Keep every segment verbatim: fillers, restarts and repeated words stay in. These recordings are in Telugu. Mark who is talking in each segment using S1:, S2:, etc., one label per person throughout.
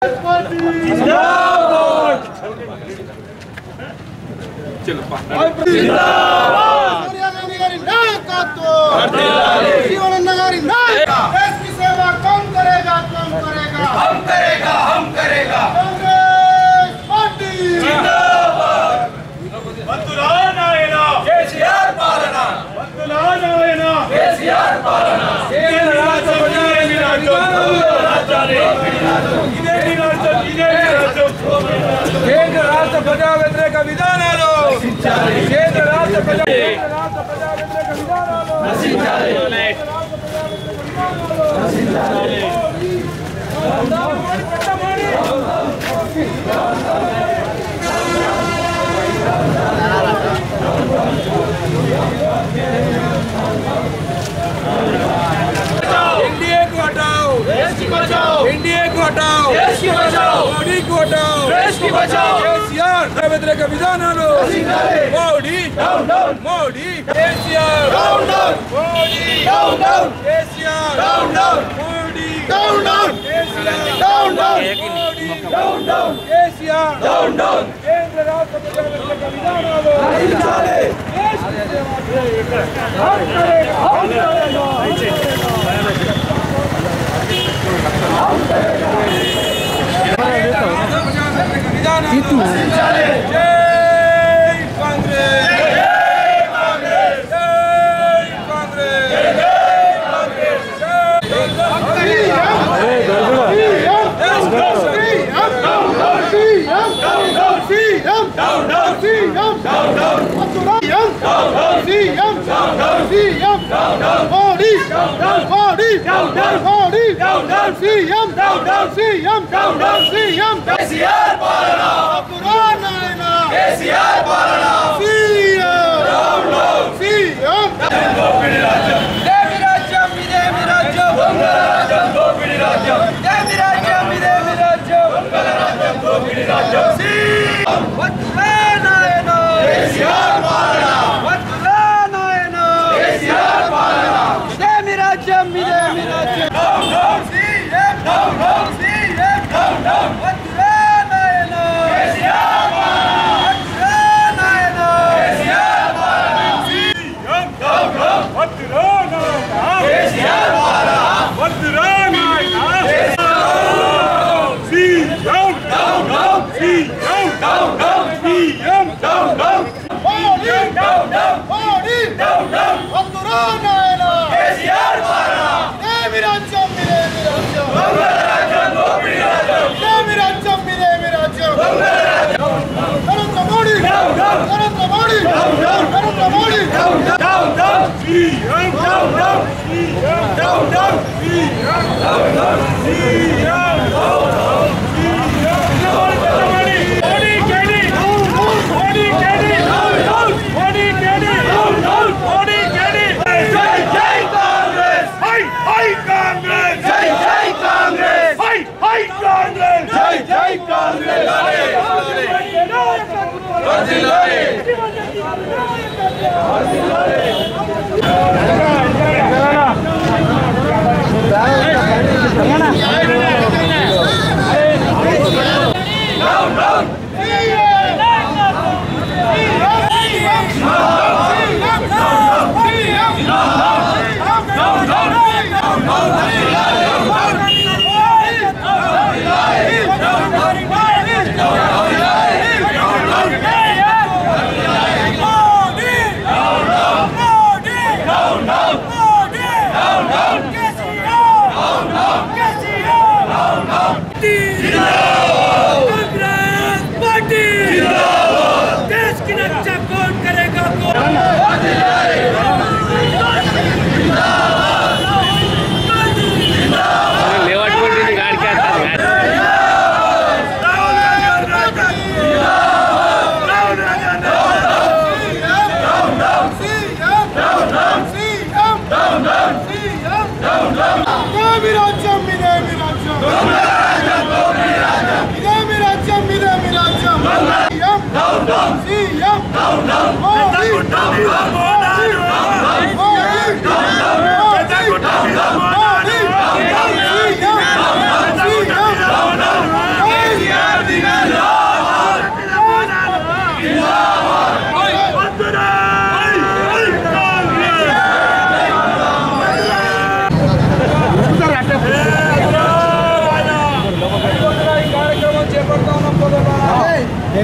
S1: కేంద్ర రాష్ట్ర ప్రజా వ్యతిరేక విధానాలు కేంద్ర రాష్ట్ర ప్రజా వ్యతిరేక విధానాలు एनडीए को हटाओ, देश की बचाओ, एनडीए को हटाओ, देश की बचाओ, मोदी को हटाओ, देश की बचाओ, केसीआर व्यतिरेक विधानालु Modi down down Modi KCR down down Modi down down KCR down down Modi down down KCR down down Modi down down KCR down down केंद्र राष्ट्र प्रजा व्यतिरेक विधानालु नशिंचाలి देश की सेवा हम करेगा हम करेगा itu jai Congress jai Congress jai Congress jai Congress KCR पालना पुराना केसीआर पालना सीएम डाउन डाउन सीएम दोपिडी राज्यम देवी राज्यम विदेवी राज्यम मंगल राज्यम दोपिडी राज्यम देवी राज्यम विदेवी राज्यम मंगल राज्यम दोपिडी राज्यम सीएम वत्लानायना केसीआर पालना वत्लानायना केसीआर पालना देवी राज्यम विदेवी राज्यम down down CM down down CM down down
S2: Terima kasih.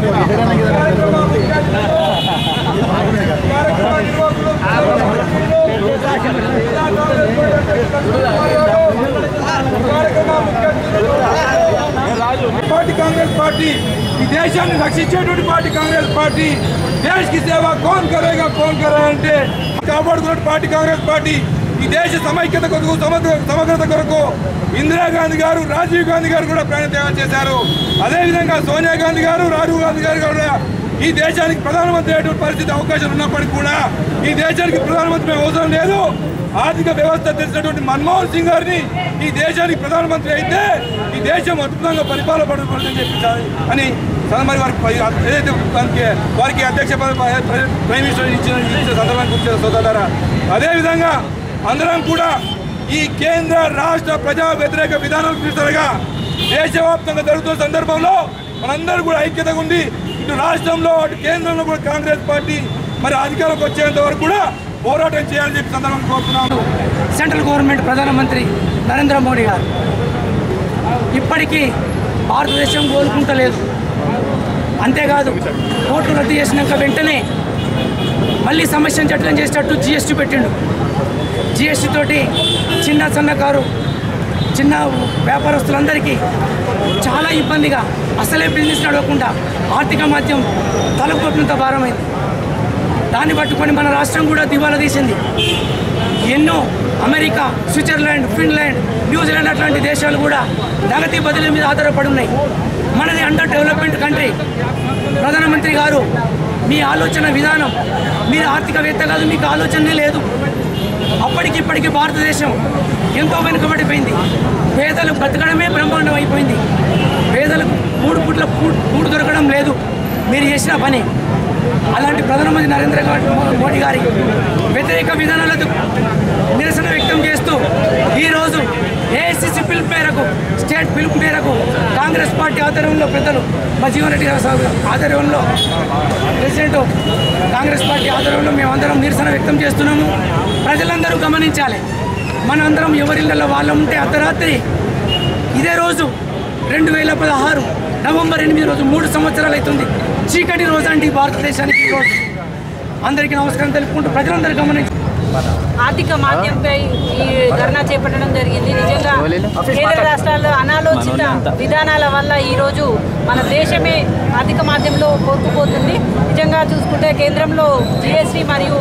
S1: Party Congress party देशाన్ని రక్షించేటువంటి పార్టీ కాంగ్రెస్ పార్టీ దేశ్ కి సేవ कौन करेगा कौन करे అంటే కాపాడుకున్న పార్టీ కాంగ్రెస్ పార్టీ ఈ దేశ సమైక్యత కొరకు సమగ్ర సమగ్రత కొరకు ఇందిరా గాంధీ గారు రాజీవ్ గాంధీ గారు కూడా ప్రాణత్యాగం చేశారు. అదే విధంగా సోనియా గాంధీ గారు రాజీవ్ గాంధీ గారు కూడా ఈ దేశానికి ప్రధానమంత్రి అయ్యేటువంటి పరిస్థితి అవకాశం ఉన్నప్పటికీ కూడా ఈ దేశానికి ప్రధానమంత్రి అవసరం లేదు. ఆర్థిక వ్యవస్థ తెలిసినటువంటి మన్మోహన్ సింగ్ గారిని ఈ దేశానికి ప్రధానమంత్రి అయితే ఈ దేశం అద్భుతంగా పరిపాలన పడుతుందని చెప్పి అని మరి వారికి ఏదైతే వారికి వారికి అధ్యక్ష ప్రైమ్ మినిస్టర్ ఇచ్చిన ఇచ్చిన సందర్భానికి వచ్చారు సోదరులారా. అదేవిధంగా అందరం కూడా ఈ కేంద్ర రాష్ట్ర ప్రజా వ్యతిరేక విధానాలకు నిరసనగా దేశవ్యాప్తంగా జరుగుతున్న సందర్భంలో మనందరూ కూడా ఐక్యతగా ఉండి ఇటు రాష్ట్రంలో అటు కేంద్రంలో కూడా కాంగ్రెస్ పార్టీ మరి అధికారంలోకి వచ్చేంత వరకు కూడా పోరాటం చేయాలని చెప్పి సందర్భం కోరుతున్నాను.
S2: సెంట్రల్ గవర్నమెంట్ ప్రధానమంత్రి నరేంద్ర మోడీ గారు ఇప్పటికీ భారతదేశం కోలుకుంటలేదు. అంతేకాదు ఓట్లు రద్దు చేసినాక వెంటనే మళ్ళీ సమస్యను చట్టం చేసేటట్టు జిఎస్టీ పెట్టిండు. జిఎస్టీ తోటి చిన్న సన్నకారు చిన్న వ్యాపారస్తులందరికీ చాలా ఇబ్బందిగా అసలే బిజినెస్ నడవకుండా ఆర్థిక మాధ్యం తలకొట్టినంత భారమైంది. దాన్ని పట్టుకొని మన రాష్ట్రం కూడా దివాలా తీసింది. ఎన్నో అమెరికా, స్విట్జర్లాండ్, ఫిన్లాండ్, న్యూజిలాండ్ అట్లాంటి దేశాలు కూడా నగదు బదిలీ మీద ఆధారపడి ఉన్నాయి. మనది అండర్ డెవలప్మెంట్ కంట్రీ. ప్రధానమంత్రి గారు మీ ఆలోచన విధానం, మీరు ఆర్థికవేత్త కాదు, మీకు ఆలోచనే లేదు. అప్పటికిప్పటికీ భారతదేశం ఎంతో వెనుకబడిపోయింది. పేదలు బ్రతకడమే బ్రహ్మాండం అయిపోయింది. పేదలకు మూడు పుట్ల కూడు దొరకడం లేదు మీరు చేసిన పని. అలాంటి ప్రధానమంత్రి నరేంద్ర మోడీ గారి వ్యతిరేక విధానాలకు నిరసన వ్యక్తం చేస్తూ ఈరోజు ఏఐసిసి పిలుపు మేరకు, స్టేట్ పిలుపు మేరకు కాంగ్రెస్ పార్టీ ఆధ్వర్యంలో పెద్దలు మా జీవన్ రెడ్డి గారి ఆధ్వర్యంలో ప్రెసిడెంట్ కాంగ్రెస్ పార్టీ ఆధ్వర్యంలో మేమందరం నిరసన వ్యక్తం చేస్తున్నాము. ప్రజలందరూ గమనించాలి, మనందరం ఎవరిళ్ళలో వాళ్ళు ఉంటే అర్ధరాత్రి ఇదే రోజు రెండు వేల పదహారు నవంబర్ ఎనిమిది రోజు మూడు సంవత్సరాలు అవుతుంది. చీకటి రోజు అండి భారతదేశానికి ఈరోజు. అందరికీ నమస్కారం తెలుపుకుంటూ ప్రజలందరూ గమనించి
S3: ఆర్థిక మాధ్యంపై ఈ ధర్నా చేపట్టడం జరిగింది. నిజంగా కేంద్ర రాష్ట్రాల్లో అనాలోచిత విధానాల వల్ల ఈరోజు మన దేశమే ఆర్థిక మాధ్యంలో కోల్పోతుంది. నిజంగా చూసుకుంటే కేంద్రంలో జిఎస్టీ మరియు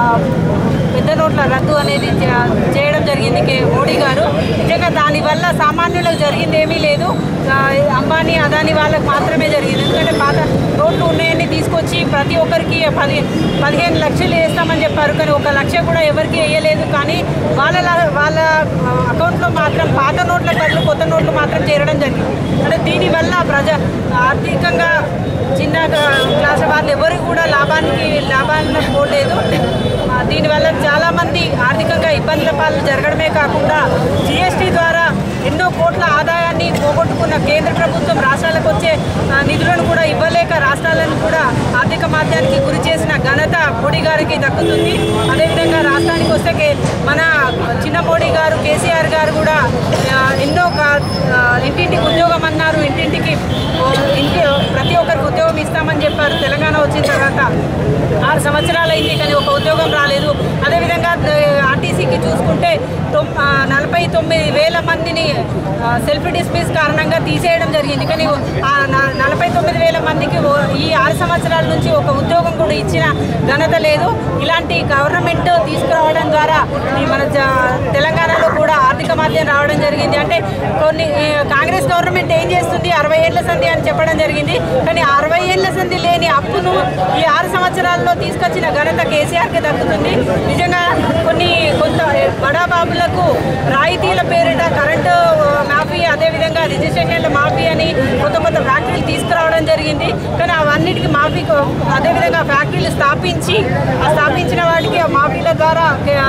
S3: పెద్ద నోట్ల రద్దు అనేది చేయడం జరిగింది మోడీ గారు. నిజంగా దానివల్ల సామాన్యులకు జరిగింది ఏమీ లేదు. అంబానీ, అదానీ వాళ్ళకు మాత్రమే జరిగింది. ఎందుకంటే పాత నోట్లు ఉన్నాయని తీసుకొచ్చి ప్రతి ఒక్కరికి పది పదిహేను లక్షలు వేస్తామని చెప్పారు. కానీ ఒక లక్ష కూడా ఎవరికి వేయలేదు. కానీ వాళ్ళ వాళ్ళ అకౌంట్లో మాత్రం పాత నోట్ల బదులు కొత్త నోట్లు మాత్రం చేరడం జరిగింది. అంటే దీనివల్ల ప్రజ ఆర్థికంగా చిన్న క్లాస్ వాళ్ళు ఎవరికి కూడా లాభానికి లాభాన్ని పోలేదు. దీనివల్ల చాలామంది ఆర్థికంగా ఇబ్బందుల పాలు జరగడమే కాకుండా జిఎస్టీ ద్వారా ఎన్నో కోట్ల ఆదాయాన్ని పోగొట్టుకున్న కేంద్ర ప్రభుత్వం రాష్ట్రాలకు వచ్చే నిధులను కూడా ఇవ్వలేక రాష్ట్రాలను కూడా ఆర్థిక మాధ్యానికి గురి చేసిన ఘనత మోడీ గారికి దక్కుతుంది. అదేవిధంగా రాష్ట్రానికి వస్తే మన చిన్న మోడీ గారు కేసీఆర్ గారు కూడా ఎన్నో ఇంటింటికి ఉద్యోగం అన్నారు. ఇంటింటికి ఇంటి ప్రతి ఒక్కరికి ఉద్యోగం ఇస్తామని చెప్పారు. తెలంగాణ వచ్చిన తర్వాత ఆరు సంవత్సరాలు అయింది కానీ ఒక ఉద్యోగం రాలేదు. అదేవిధంగా ఆర్టీసీకి చూసుకుంటే తొమ్ నలభై తొమ్మిది వేల మందిని సెల్ఫ్ డిస్మిస్ కారణంగా తీసేయడం జరిగింది. కానీ ఆ నలభై తొమ్మిది వేల మందికి ఈ ఆరు సంవత్సరాల నుంచి ఒక ఉద్యోగం కూడా ఇచ్చిన ఘనత లేదు. ఇలాంటి గవర్నమెంట్ తీసుకురావడం ద్వారా మన తెలంగాణలో కూడా ఆర్థిక మాధ్యం రావడం జరిగింది. అంటే కొన్ని కాంగ్రెస్ గవర్నమెంట్ ఏం చేస్తుంది, అరవై ఏళ్ల సంధి అని చెప్పడం జరిగింది. కానీ అరవై ఏళ్ల సంధి లేని అప్పును ఈ ఆరు సంవత్సరాల్లో తీసుకొచ్చిన ఘనత కేసీఆర్కి దక్కుతుంది. నిజంగా కొన్ని కొంత బడాబాబులకు రాయితీల పేరిట కరెంటు మాఫీ, అదేవిధంగా రిజిస్ట్రేషన్ల మాఫీ అని కొత్త కొత్త ఫ్యాక్టరీలు తీసుకురావడం జరిగింది. కానీ అవన్నిటికీ మాఫీ అదేవిధంగా ఫ్యాక్టరీలు స్థాపించి ఆ స్థాపించిన వాటికి ఆ మాఫీల ద్వారా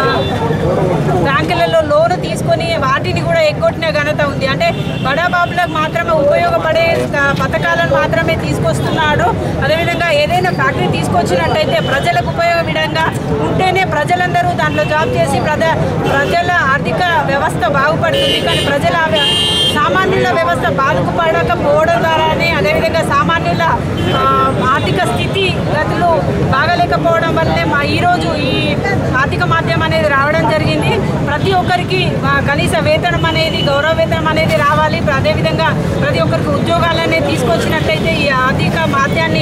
S3: బ్యాంకులలో లోను తీసుకొని వాటిని కూడా ఎగ్గొట్టిన ఘనత ఉంది. అంటే బడాబాబులకు మాత్రమే ఉపయోగపడే పథకాలను మాత్రమే తీసుకొస్తున్నాడు. అదేవిధంగా ఏదైనా ఫ్యాక్టరీ తీసుకొచ్చినట్టయితే ప్రజలకు ఉపయోగపడంగా ఉంటేనే ప్రజలందరూ దాంట్లో జాబ్ చేసి ప్రజ ప్రజల ఆర్థిక వ్యవస్థ బాగుపడుతుంది. కానీ ప్రజల సామాన్యుల వ్యవస్థ బాగుపడకపోవడం ద్వారానే, అదేవిధంగా సామాన్యుల ఆర్థిక స్థితి గతులు బాగలేకపోవడం వల్లే మా ఈరోజు ఈ ఆర్థిక మాధ్యమం అనేది రావడం జరిగింది. ప్రతి ఒక్కరికి కనీస వేతనం అనేది, గౌరవ వేతనం అనేది రావాలి. అదేవిధంగా ప్రతి ఒక్కరికి ఉద్యోగాలు అనేది తీసుకొచ్చినట్లయితే ఈ ఆర్థిక మాధ్యాన్ని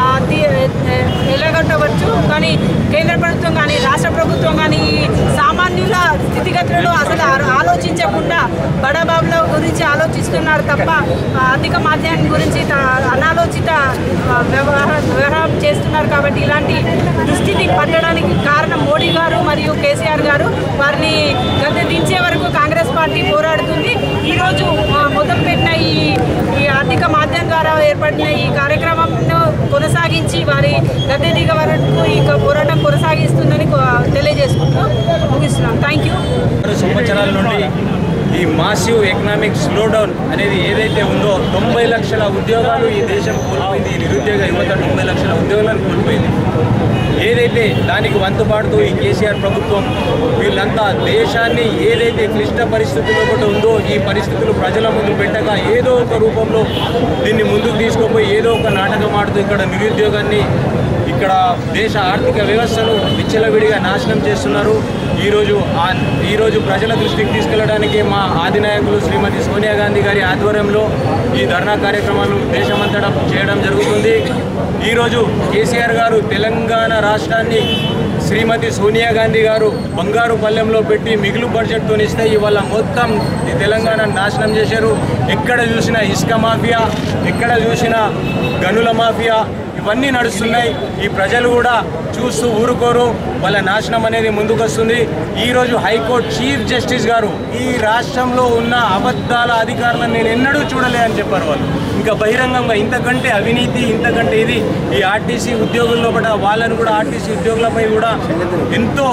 S3: ఎలగొట్టవచ్చు. కానీ కేంద్ర ప్రభుత్వం కానీ రాష్ట్ర ప్రభుత్వం కానీ ఈ సామాన్యుల స్థితిగతులను అసలు ఆలోచించకుండా బడబాబుల గురించి ఆలోచిస్తున్నారు తప్ప ఆర్థిక మాధ్యాన్ని గురించి అనాలోచిత వ్యవహారం చేస్తున్నారు. కాబట్టి ఇలాంటి దుస్థితి పట్టడానికి కారణం మోడీ గారు మరియు కేసీఆర్ గారు. వారిని గద్దె దించే వరకు కాంగ్రెస్ పార్టీ పోరాడుతుంది. ఈరోజు మొదలుపెట్టిన ఈ ఈ ఆర్థిక మాధ్యమం ద్వారా ఏర్పడిన ఈ కార్యక్రమంను కొనసాగించి వారి గద్దె దిగ వరకు ఈ పోరాటం కొనసాగిస్తుందని తెలియజేసుకుంటూ ముగిస్తున్నాం. Thank you.
S4: సంవత్సరాల నుండి ఈ మాసివ్ ఎకనామిక్ స్లోడౌన్ అనేది ఏదైతే ఉందో తొంభై లక్షల ఉద్యోగాలు ఈ దేశం కోల్పోయింది. ఈ నిరుద్యోగ యువత తొంభై లక్షల ఉద్యోగాలను కోల్పోయింది. ఏదైతే దానికి వంతుపాడుతూ ఈ కేసీఆర్ ప్రభుత్వం వీళ్ళంతా దేశాన్ని ఏదైతే క్లిష్ట పరిస్థితుల్లో కూడా ఉందో ఈ పరిస్థితులు ప్రజల ముందు పెట్టక ఏదో ఒక రూపంలో దీన్ని ముందుకు తీసుకుపోయి ఏదో ఒక నాటకం ఆడుతూ ఇక్కడ నిరుద్యోగాన్ని, ఇక్కడ దేశ ఆర్థిక వ్యవస్థను విచ్చలవిడిగా నాశనం చేస్తున్నారు. ఈరోజు ఈరోజు ప్రజల దృష్టికి తీసుకెళ్లడానికి మా ఆదినాయకులు శ్రీమతి సోనియా గాంధీ గారి ఆధ్వర్యంలో ఈ ధర్నా కార్యక్రమాలు దేశమంతటా చేయడం జరుగుతుంది. ఈరోజు కేసీఆర్ గారు తెలంగాణ రాష్ట్రాన్ని శ్రీమతి సోనియా గాంధీ గారు బంగారు పల్లెంలో పెట్టి మిగులు బడ్జెట్తో ఇస్తే ఇవాళ మొత్తం ఈ తెలంగాణ నాశనం చేశారు. ఎక్కడ చూసినా ఇసుక మాఫియా, ఎక్కడ చూసినా గనుల మాఫియా ఇవన్నీ నడుస్తున్నాయి. ఈ ప్రజలు కూడా చూస్తూ ఊరుకోరు. వాళ్ళ నాశనం అనేది ముందుకు వస్తుంది. ఈరోజు హైకోర్టు చీఫ్ జస్టిస్ గారు ఈ రాష్ట్రంలో ఉన్న అబద్ధాల అధికారులను నేను ఎన్నడూ చూడలే అని చెప్పారు. వాళ్ళు ఇంకా బహిరంగంగా ఇంతకంటే అవినీతి, ఇంతకంటే ఇది ఈ ఆర్టీసీ ఉద్యోగుల్లో పట వాళ్ళని కూడా ఆర్టీసీ ఉద్యోగులపై కూడా ఎంతో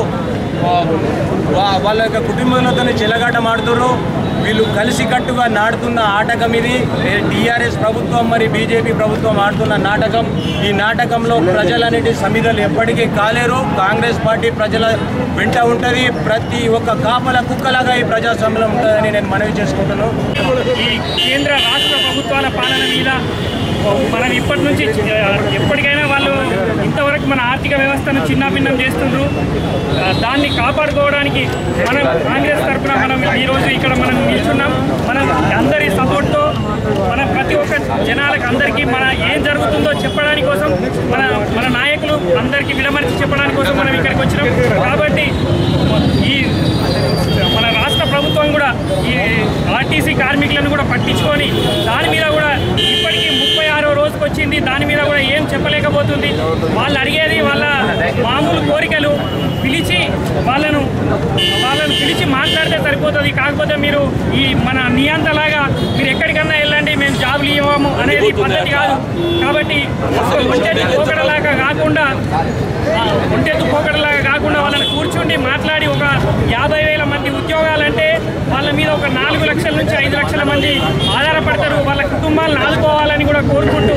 S4: వాళ్ళ యొక్క కుటుంబాలతో చెలగాట మాడుతున్నారు. వీళ్ళు కలిసికట్టుగా నాడుతున్న ఆటకం ఇది. టీఆర్ఎస్ ప్రభుత్వం మరి బీజేపీ ప్రభుత్వం ఆడుతున్న నాటకం. ఈ నాటకంలో ప్రజలన్నిటి సమిధలు ఎప్పటికీ కాలేరు. కాంగ్రెస్ పార్టీ ప్రజల వెంట ఉంటుంది. ప్రతి ఒక్క కాపల కుక్కలాగా ఈ ప్రజాస్వామ్యం ఉంటుందని నేను మనవి చేసుకుంటున్నాను.
S5: ఈ కేంద్ర రాష్ట్ర ప్రభుత్వాల పాలన మీద మనం ఇప్పటి నుంచి ఎప్పటికైనా వాళ్ళు ఇంతవరకు మన ఆర్థిక వ్యవస్థను చిన్నాభిన్నం చేస్తుండ్రు. దాన్ని కాపాడుకోవడానికి మనం కాంగ్రెస్ తరఫున మనం ఈరోజు ఇక్కడ మనం నిల్చున్నాం. మనం అందరి సపోర్ట్తో మన ప్రతి ఒక్క జనాలకు అందరికీ మన ఏం జరుగుతుందో చెప్పడానికి కోసం మన మన నాయకులు అందరికీ విడమర్చి చెప్పడానికి కోసం మనం ఇక్కడికి వచ్చినాం. కాబట్టి ఈ మన రాష్ట్ర ప్రభుత్వం కూడా ఈ ఆర్టీసీ కార్మికులను కూడా పట్టించుకొని దాని మీద కూడా ఇప్పటికీ ముప్పై ఆరో రోజుకు వచ్చింది. దాని మీద కూడా ఏం చెప్పలేకపోతుంది. వాళ్ళు అడిగేది వాళ్ళ మామూలు కోరికలు. పిలిచి వాళ్ళను వాళ్ళను పిలిచి మాట్లాడితే సరిపోతుంది. కాకపోతే మీరు ఈ మన నియంతలాగా మీరు ఎక్కడికన్నా వెళ్ళండి, మేము జాబులు ఇవ్వము అనేది పద్ధతి కాదు. కాబట్టి ఒంటెత్తు పోకడలాగా కాకుండా ఒంటెత్తు పోకడలాగా కాకుండా వాళ్ళని కూర్చుండి మాట్లాడి ఒక యాభై వేల మంది ఉద్యోగాలంటే వాళ్ళ మీద ఒక నాలుగు లక్షల నుంచి ఐదు లక్షల మంది ఆధారపడతారు. వాళ్ళ కుటుంబాలను ఆదుకోవాలని కూడా కోరుకుంటూ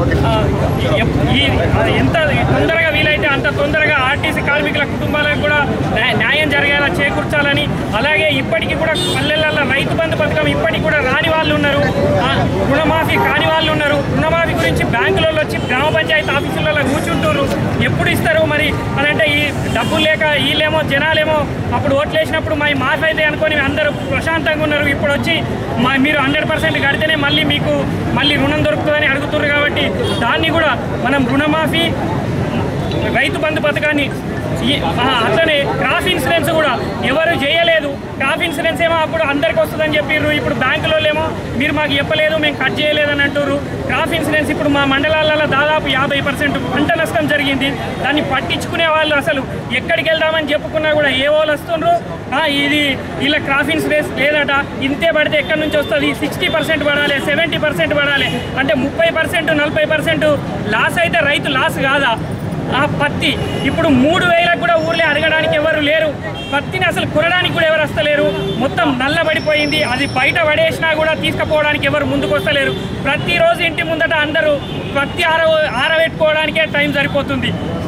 S5: ఈ ఎంత తొందరగా వీలైతే అంత తొందరగా ఆర్టీసీ కార్మికుల కుటుంబాలకు కూడా న్యాయం జరిగేలా చేకూర్చాలని, అలాగే ఇప్పటికీ కూడా పల్లెలలో రైతు బంధు పథకం ఇప్పటికి కూడా రాని వాళ్ళు ఉన్నారు, రుణమాఫీ కాని వాళ్ళు ఉన్నారు. రుణమాఫీ గురించి బ్యాంకులలో వచ్చి గ్రామ పంచాయతీ ఆఫీసులలో కూర్చుంటారు. ఎప్పుడు ఇస్తారు మరి అని అంటే ఈ డబ్బులు లేక వీళ్ళేమో జనాలేమో అప్పుడు ఓట్లు వేసినప్పుడు మా మాఫీ అయితే అనుకొని అందరూ ప్రశాంతంగా ఉన్నారు. ఇప్పుడు వచ్చి మా మీరు హండ్రెడ్ పర్సెంట్ కడితేనే మళ్ళీ మీకు మళ్ళీ రుణం దొరుకుతుందని అడుగుతున్నారు. కాబట్టి దాన్ని కూడా మనం రుణమాఫీ, రైతు బంధు పథకాన్ని అట్లనే క్రాప్ ఇన్సూరెన్స్ కూడా ఎవరు చేయలేదు. క్రాప్ ఇన్సూరెన్స్ ఏమో అప్పుడు అందరికి వస్తుందని చెప్పారు. ఇప్పుడు బ్యాంకులో ఏమో మీరు మాకు చెప్పలేదు, మేము కట్ చేయలేదని అంటారు. క్రాప్ ఇన్సూరెన్స్ ఇప్పుడు మా మండలాలలో దాదాపు యాభై పర్సెంట్ పంట నష్టం జరిగింది. దాన్ని పట్టించుకునే వాళ్ళు అసలు ఎక్కడికి వెళ్దామని చెప్పుకున్నా కూడా ఏ వాళ్ళు వస్తుండ్రు, ఇది ఇలా క్రాప్ ఇన్సూరెన్స్ లేదట, ఇంతే పడితే ఎక్కడి నుంచి వస్తుంది, సిక్స్టీ పర్సెంట్ పడాలి, సెవెంటీ పర్సెంట్ పడాలి అంటే ముప్పై పర్సెంట్ నలభై పర్సెంట్ లాస్ అయితే రైతు లాస్ కాదా? ఆ పత్తి ఇప్పుడు మూడు వేలకు కూడా ఊర్లే అడగడానికి ఎవరు లేరు. పత్తిని అసలు కొనడానికి కూడా ఎవరు వస్తలేరు. మొత్తం నల్లబడిపోయింది. అది బయట పడేసినా కూడా తీసుకుపోవడానికి ఎవరు ముందుకు వస్తలేరు. ప్రతిరోజు ఇంటి ముందట అందరూ పత్తి ఆర ఆరబెట్టుకోవడానికే టైం సరిపోతుంది.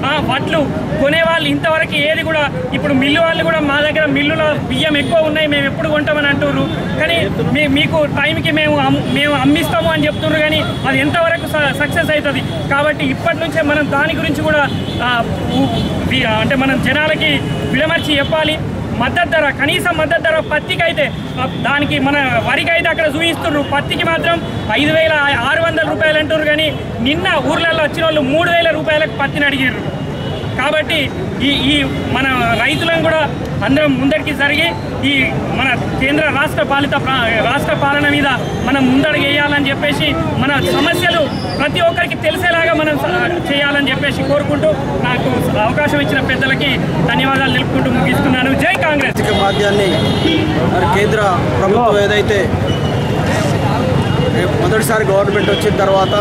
S5: వడ్లు కొనేవాళ్ళు ఇంతవరకు ఏది కూడా ఇప్పుడు మిల్లు వాళ్ళు కూడా మా దగ్గర మిల్లులో బియ్యం ఎక్కువ ఉన్నాయి మేము ఎప్పుడు కొంటామని అంటున్నారు కానీ మీ మీకు టైంకి మేము మేము అమ్మిస్తాము అని చెప్తున్నారు కానీ అది ఎంతవరకు సక్సెస్ అవుతుంది కాబట్టి ఇప్పటి నుంచే మనం దాని గురించి కూడా అంటే మనం జనాలకి విడమర్చి చెప్పాలి. మద్దతు ధర కనీసం మద్దతు ధర పత్తికి అయితే దానికి మన వరికి అయితే అక్కడ చూపిస్తున్నారు పత్తికి మాత్రం ఐదు వేల ఆరు వందల రూపాయలు అంటున్నారు కానీ నిన్న ఊర్లలో వచ్చిన వాళ్ళు మూడు వేల రూపాయలకు పత్తిని అడిగారు. కాబట్టి ఈ ఈ మన రైతులను కూడా అందరం ముందరికి జరిగి ఈ మన కేంద్ర రాష్ట్ర పాలిత రాష్ట్ర పాలన మీద మనం ముందడుగు వేయాలని చెప్పేసి మన సమస్యలు ప్రతి ఒక్కరికి తెలిసేలాగా మనం చేయాలని చెప్పేసి కోరుకుంటూ నాకు అవకాశం ఇచ్చిన పెద్దలకి ధన్యవాదాలు తెలుపుకుంటూ ముగిస్తున్నాను. జై కాంగ్రెస్.
S1: మాధ్యాన్ని మరి కేంద్ర ప్రభుత్వం ఏదైతే మొదటిసారి గవర్నమెంట్ వచ్చిన తర్వాత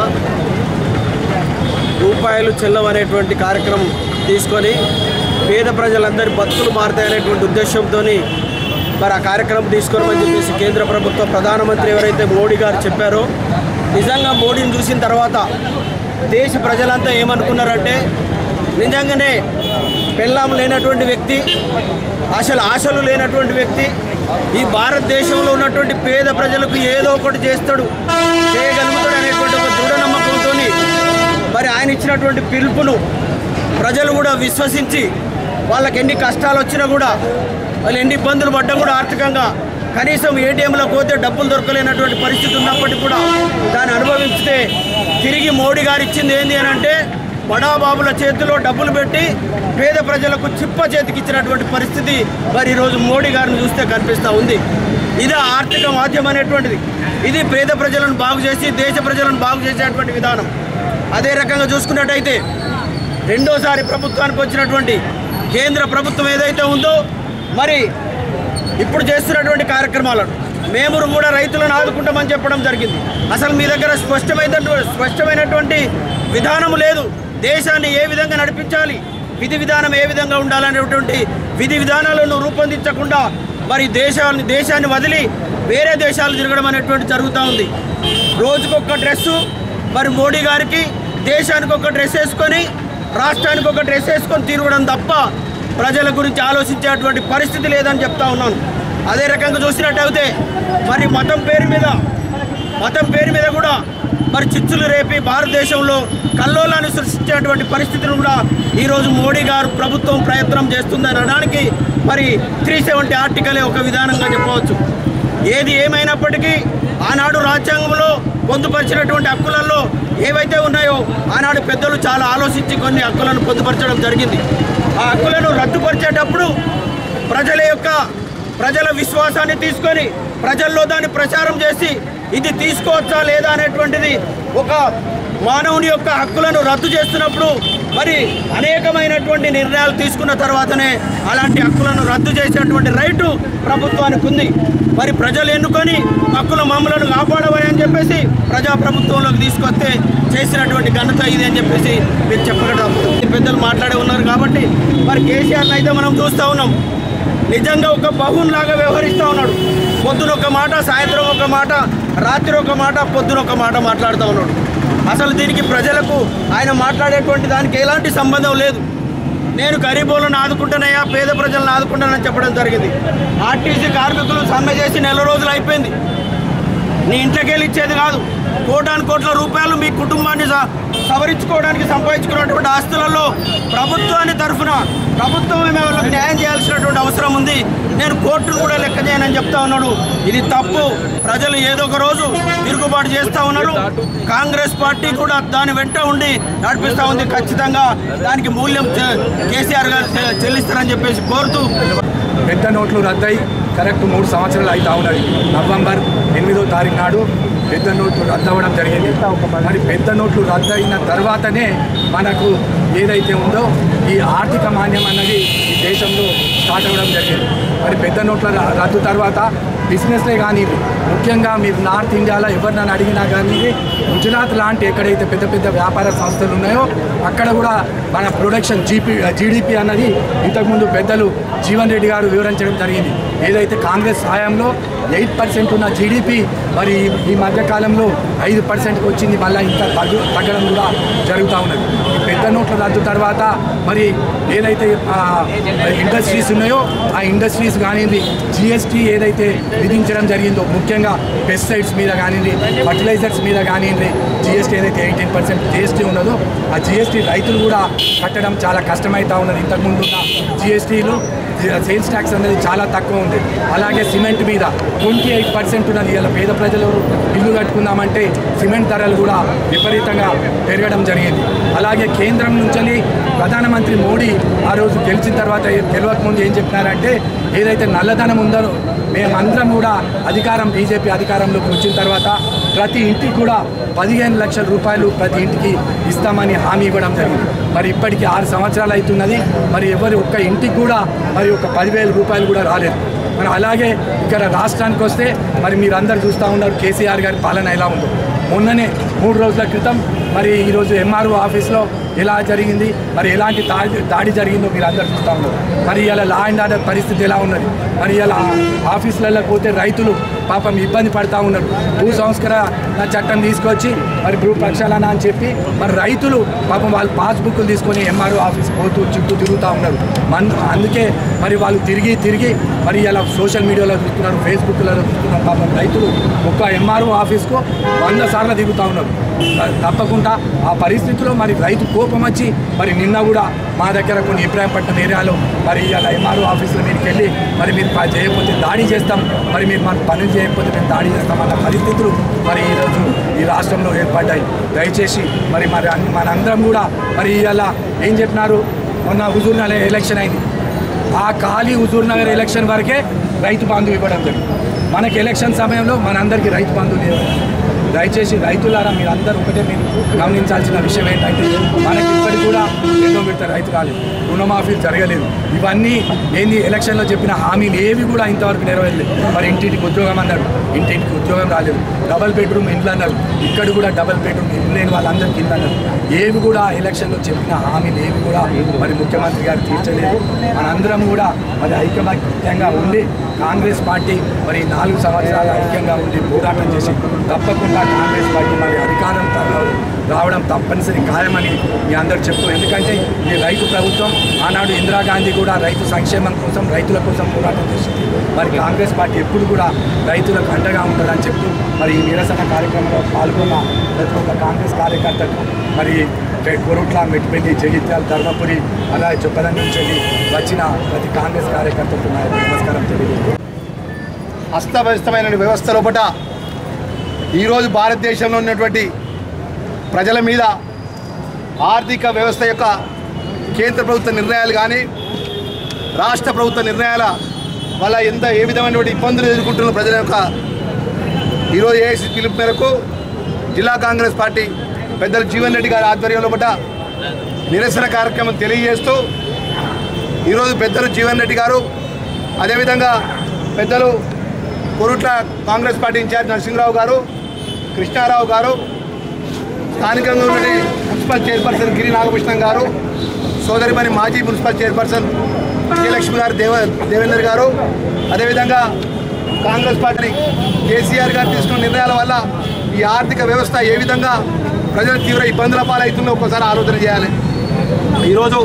S1: రూపాయలు చెల్లవనేటువంటి కార్యక్రమం తీసుకొని పేద ప్రజలందరి బతుకులు మారుతాయనేటువంటి ఉద్దేశంతో మరి ఆ కార్యక్రమం తీసుకోమని చెప్పేసి కేంద్ర ప్రభుత్వ ప్రధానమంత్రి ఎవరైతే మోడీ గారు చెప్పారో నిజంగా మోడీని చూసిన తర్వాత దేశ ప్రజలంతా ఏమనుకున్నారంటే నిజంగానే పెళ్ళాం లేనటువంటి వ్యక్తి అసలు ఆశలు లేనటువంటి వ్యక్తి ఈ భారతదేశంలో ఉన్నటువంటి పేద ప్రజలకు ఏదో ఒకటి చేస్తాడు చేయగలుగుతాడు అనేటువంటి ఒక దృఢ నమ్మకంతో మరి ఆయన ఇచ్చినటువంటి పిలుపును ప్రజలు కూడా విశ్వసించి వాళ్ళకి ఎన్ని కష్టాలు వచ్చినా కూడా వాళ్ళు ఎన్ని ఇబ్బందులు పడ్డా కూడా ఆర్థికంగా కనీసం ఏటీఎంలో పోతే డబ్బులు దొరకలేనటువంటి పరిస్థితి ఉన్నప్పటికీ కూడా దాన్ని అనుభవించితే తిరిగి మోడీ గారు ఇచ్చింది ఏంటి అని అంటే బడాబాబుల చేతిలో డబ్బులు పెట్టి పేద ప్రజలకు చిప్ప చేతికి ఇచ్చినటువంటి పరిస్థితి మరి ఈరోజు మోడీ గారిని చూస్తే కనిపిస్తూ ఉంది. ఇది ఆర్థిక మాధ్యమం అనేటువంటిది. ఇది పేద ప్రజలను బాగు చేసి దేశ ప్రజలను బాగు చేసేటువంటి విధానం. అదే రకంగా చూసుకున్నట్టయితే రెండోసారి ప్రభుత్వానికి వచ్చినటువంటి కేంద్ర ప్రభుత్వం ఏదైతే ఉందో మరి ఇప్పుడు చేస్తున్నటువంటి కార్యక్రమాలను మేము కూడా రైతులను ఆదుకుంటామని చెప్పడం జరిగింది. అసలు మీ దగ్గర స్పష్టమైన స్పష్టమైనటువంటి విధానం లేదు. దేశాన్ని ఏ విధంగా నడిపించాలి, విధి విధానం ఏ విధంగా ఉండాలనేటువంటి విధి విధానాలను రూపొందించకుండా మరి దేశాన్ని దేశాన్ని వదిలి వేరే దేశాలు తిరగడం అనేటువంటి జరుగుతూ ఉంది. రోజుకొక డ్రెస్సు మరి మోడీ గారికి దేశానికి ఒక డ్రెస్ వేసుకొని రాష్ట్రానికి ఒక డ్రెస్ వేసుకొని తిరగడం తప్ప ప్రజల గురించి ఆలోచించేటువంటి పరిస్థితి లేదని చెప్తా ఉన్నాను. అదే రకంగా చూసినట్టయితే మరి మతం పేరు మీద మతం పేరు మీద కూడా మరి చిచ్చులు రేపి భారతదేశంలో కల్లోలాన్ని సృష్టించేటువంటి పరిస్థితిని కూడా ఈరోజు మోడీ గారు ప్రభుత్వం ప్రయత్నం చేస్తుందని అనడానికి మరి త్రీ సెవెంటీ ఆర్టికలే ఒక విధానంగా చెప్పవచ్చు. ఏది ఏమైనప్పటికీ ఆనాడు రాజ్యాంగంలో పొందుపరిచినటువంటి హక్కులలో ఏవైతే ఉన్నాయో ఆనాడు పెద్దలు చాలా ఆలోచించి కొన్ని హక్కులను పొందుపరచడం జరిగింది. ఆ హక్కులను రద్దుపరిచేటప్పుడు ప్రజల యొక్క ప్రజల విశ్వాసాన్ని తీసుకొని ప్రజల్లో దాన్ని ప్రచారం చేసి ఇది తీసుకోవచ్చా లేదా అనేటువంటిది ఒక మానవుని యొక్క హక్కులను రద్దు చేస్తున్నప్పుడు మరి అనేకమైనటువంటి నిర్ణయాలు తీసుకున్న తర్వాతనే అలాంటి హక్కులను రద్దు చేసేటువంటి రైటు ప్రభుత్వానికి ఉంది. మరి ప్రజలు ఎన్నుకొని హక్కుల మమ్మలను కాపాడవని చెప్పేసి ప్రజాప్రభుత్వంలోకి తీసుకొస్తే చేసినటువంటి ఘనత ఇది అని చెప్పేసి మీరు చెప్పగలరు. పెద్దలు మాట్లాడే ఉన్నారు కాబట్టి మరి కేసీఆర్ని అయితే మనం చూస్తూ ఉన్నాం. నిజంగా ఒక బహున్ లాగా వ్యవహరిస్తూ ఉన్నాడు. పొద్దున ఒక మాట, సాయంత్రం ఒక మాట, రాత్రి ఒక మాట, పొద్దున ఒక మాట మాట్లాడుతూ ఉన్నాడు. అసలు దీనికి ప్రజలకు ఆయన మాట్లాడేటువంటి దానికి ఎలాంటి సంబంధం లేదు. నేను గరీబులను ఆదుకుంటానయ్యా, పేద ప్రజలను ఆదుకుంటానని చెప్పడం జరిగింది. ఆర్టీసీ కార్మికులు సమ్మె చేసి నెల రోజులు అయిపోయింది. నీ ఇంట్లోకి వెళ్ళి ఇచ్చేది కాదు. కోటాను కోట్ల రూపాయలు మీ కుటుంబాన్ని సవరించుకోవడానికి సంపాదించుకున్నటువంటి ఆస్తులలో ప్రభుత్వాన్ని తరఫున ప్రభుత్వమే వాళ్ళకి న్యాయం చేయాల్సినటువంటి అవసరం ఉంది. నేను కోర్టును కూడా లెక్క చేయనని చెప్తా ఉన్నాడు. ఇది తప్పు. ప్రజలు ఏదో ఒక రోజు తిరుగుబాటు చేస్తూ ఉన్నారు. కాంగ్రెస్ పార్టీ కూడా దాని వెంట ఉండి నడిపిస్తూ ఉంది. ఖచ్చితంగా దానికి మూల్యం కేసీఆర్ గారు చెల్లిస్తారని చెప్పేసి కోరుతూ
S6: పెద్ద నోట్లు రద్దయి కరెక్ట్ మూడు సంవత్సరాలు అవుతా ఉన్నది. నవంబర్ ఎనిమిదో తారీఖు నాడు పెద్ద నోట్లు రద్దు అవ్వడం జరిగింది. మరి పెద్ద నోట్లు రద్దు అయిన తర్వాతనే మనకు ఏదైతే ఉందో ఈ ఆర్థిక మాన్యం అన్నది ఈ దేశంలో స్టార్ట్ అవ్వడం జరిగింది. మరి పెద్ద నోట్ల రద్దు తర్వాత బిజినెస్లే కానీ ముఖ్యంగా మీరు నార్త్ ఇండియాలో ఎవరినైనా అడిగినా కానీ గుజరాత్ లాంటి ఎక్కడైతే పెద్ద పెద్ద వ్యాపార సంస్థలు ఉన్నాయో అక్కడ కూడా మన ప్రొడక్షన్ జీపీ జీడిపి అన్నది ఇంతకుముందు పెద్దలు జీవన్ రెడ్డి గారు వివరించడం జరిగింది. ఏదైతే కాంగ్రెస్ హయాంలో ఎయిట్ పర్సెంట్ ఉన్న జీడిపి మరి ఈ మధ్యకాలంలో ఐదు పర్సెంట్కి వచ్చింది. మళ్ళీ ఇంకా తగ్గు తగ్గడం కూడా జరుగుతూ ఉన్నది. ఈ పెద్ద నోట్ల రద్దు తర్వాత మరి ఏదైతే ఇండస్ట్రీస్ ఉన్నాయో ఆ ఇండస్ట్రీస్ కానివ్వండి, జిఎస్టీ ఏదైతే విధించడం జరిగిందో ముఖ్యంగా పెస్టిసైడ్స్ మీద కానివ్వండి, ఫర్టిలైజర్స్ మీద కానివ్వండి, జిఎస్టీ ఏదైతే ఎయిటీన్ పర్సెంట్ జిఎస్టీ ఉన్నదో ఆ జిఎస్టీ రైతులు కూడా కట్టడం చాలా కష్టమవుతూ ఉన్నది. ఇంతకుముందు ఉన్న జిఎస్టీలు సేల్స్ ట్యాక్స్ అనేది చాలా తక్కువ ఉంది. అలాగే సిమెంట్ మీద ట్వంటీ ఎయిట్ పర్సెంట్ ఉన్నది. ఇలా పేద ప్రజలు ఇల్లు కట్టుకుందామంటే సిమెంట్ ధరలు కూడా విపరీతంగా పెరగడం జరిగింది. అలాగే కేంద్రం నుంచి ప్రధానమంత్రి మోడీ ఆ రోజు గెలిచిన తర్వాత తెలియకముందు ఏం చెప్పినారంటే ఏదైతే నల్లధనం ఉందో మేమందరం కూడా అధికారం బీజేపీ అధికారంలోకి వచ్చిన తర్వాత ప్రతి ఇంటికి కూడా పదిహేను లక్షల రూపాయలు ప్రతి ఇంటికి ఇస్తామని హామీ ఇవ్వడం జరిగింది. మరి ఇప్పటికీ ఆరు సంవత్సరాలు అవుతున్నది. మరి ఎవరి ఒక్క ఇంటికి కూడా మరి ఒక పదివేల రూపాయలు కూడా రాలేదు. మరి అలాగే ఇక్కడ రాష్ట్రానికి వస్తే మరి మీరు అందరు చూస్తూ ఉన్నారు కేసీఆర్ గారి పాలన ఎలా ఉందో. మొన్ననే మూడు రోజుల క్రితం మరి ఈరోజు ఎంఆర్ఓ ఆఫీస్లో ఎలా జరిగింది, మరి ఎలాంటి దాడి దాడి జరిగిందో మీరు అందరు చూస్తూ ఉన్నారు. మరి ఇలా లా అండ్ ఆర్డర్ పరిస్థితి ఎలా ఉన్నది. మరి ఇలా ఆఫీసులలో పోతే రైతులు పాపం ఇబ్బంది పడుతూ ఉన్నారు. భూ సంస్కరణ చట్టం తీసుకొచ్చి మరి భూ ప్రక్షాళన అని చెప్పి మరి రైతులు పాపం వాళ్ళు పాస్బుక్లు తీసుకొని ఎంఆర్ఓ ఆఫీస్ పోతూ చుట్టూ తిరుగుతూ ఉన్నారు. మన అందుకే మరి వాళ్ళు తిరిగి తిరిగి మరి ఇలా సోషల్ మీడియాలో చూస్తున్నారు, ఫేస్బుక్లలో చూస్తున్నారు. పాపం రైతులు ఒక్క ఎంఆర్ఓ ఆఫీస్కు వంద సార్లు తిరుగుతూ ఉన్నారు. తప్పకుండా ఆ పరిస్థితిలో మరి రైతు కోపం వచ్చి మరి నిన్న కూడా మా దగ్గర కొన్ని ఇబ్రాహీంపట్నం ఏరియాలో మరి ఇలా ఎంఆర్ఓ ఆఫీసులో మీదకి వెళ్ళి మరి మీరు చేయకపోతే దాడి చేస్తాం, మరి మీరు మన పనులు చేయకపోతే మేము దాడి చేస్తామన్న పరిస్థితులు మరి ఈరోజు ఈ రాష్ట్రంలో ఏర్పడ్డాయి. దయచేసి మరి మరి మనందరం కూడా మరి ఇలా ఏం చెప్పినారు, మొన్న హుజూర్ నగర్ ఎలక్షన్ అయింది. ఆ ఖాళీ హుజూర్ నగర్ ఎలక్షన్ వరకే రైతు బంధు ఇవ్వడం జరిగింది. మనకి ఎలక్షన్ సమయంలో మనందరికీ రైతు బంధు లేదు. దయచేసి రైతులారా మీరందరూ ఒకటే మీరు గమనించాల్సిన విషయం ఏంటంటే మనకి ఇప్పటికి కూడా రెండో విడత రైతు రాలేదు, రుణమాఫీ జరగలేదు. ఇవన్నీ ఏంది ఎలక్షన్లో చెప్పిన హామీలు ఏవి కూడా ఇంతవరకు నెరవేరలేదు. మరి ఇంటింటికి ఉద్యోగం అన్నారు, ఇంటింటికి ఉద్యోగం రాలేదు. డబల్ బెడ్రూమ్ ఇండ్లు అన్నారు, ఇక్కడ కూడా డబల్ బెడ్రూమ్ ఇండ్లు లేని వాళ్ళందరికీ ఇండ్లు అన్నారు. ఏవి కూడా ఎలక్షన్లో చెప్పిన హామీలు ఏవి కూడా మరి ముఖ్యమంత్రి గారు తీర్చలేదు. మనందరం కూడా మరి ఐకమత్యంగా ఉండి కాంగ్రెస్ పార్టీ మరి నాలుగు సంవత్సరాలు ఐక్యంగా ఉండి పోరాటం చేసి తప్పకుండా కాంగ్రెస్ పార్టీ మరి అధికారం రావడం తప్పనిసరి ఖాయమని మీ అందరూ చెప్తూ, ఎందుకంటే ఈ రైతు ప్రభుత్వం ఆనాడు ఇందిరాగాంధీ కూడా రైతు సంక్షేమం కోసం రైతుల కోసం పోరాటం చేసింది. మరి కాంగ్రెస్ పార్టీ ఎప్పుడు కూడా రైతులకు అండగా ఉంటుందని చెప్తూ మరి ఈ నిరసన కార్యక్రమంలో పాల్గొన్న ప్రతి ఒక్క కాంగ్రెస్ కార్యకర్తకు మరి కొరుట్ల, మెట్పల్లి, జగిత్యాల, ధర్మపురి అలాగే చొప్పదండి నుంచి వచ్చిన ప్రతి కాంగ్రెస్ కార్యకర్తకు నమస్కారం తెలియజేస్తాను.
S1: అస్తవ్యస్తమైన వ్యవస్థ లోపల ఈరోజు భారతదేశంలో ఉన్నటువంటి ప్రజల మీద ఆర్థిక వ్యవస్థ యొక్క కేంద్ర ప్రభుత్వ నిర్ణయాలు కానీ రాష్ట్ర ప్రభుత్వ నిర్ణయాల వల్ల ఎంత ఏ విధమైనటువంటి ఇబ్బందులు ఎదుర్కొంటున్న ప్రజల యొక్క ఈరోజు ఏఐసీ పిలుపు మేరకు జిల్లా కాంగ్రెస్ పార్టీ పెద్దలు జీవన్ రెడ్డి గారి ఆధ్వర్యంలో పట్ల నిరసన కార్యక్రమం తెలియజేస్తూ ఈరోజు పెద్దలు జీవన్ రెడ్డి గారు అదేవిధంగా పెద్దలు కొరుట్ల కాంగ్రెస్ పార్టీ ఇన్ఛార్జ్ నరసింహరావు గారు, కృష్ణారావు గారు, స్థానికంగా ఉన్న మున్సిపల్ చైర్పర్సన్ గిరి నాగభూషణం గారు, సోదరిమణి మాజీ మున్సిపల్ చైర్పర్సన్ విజయలక్ష్మి గారు, దేవ దేవేందర్ గారు, అదేవిధంగా కాంగ్రెస్ పార్టీ కేసీఆర్ గారు తీసుకున్న నిర్ణయాల వల్ల ఈ ఆర్థిక వ్యవస్థ ఏ విధంగా ప్రజలు తీవ్ర ఇబ్బందుల పాలవుతుందో ఒక్కసారి ఆలోచన చేయాలి. ఈరోజు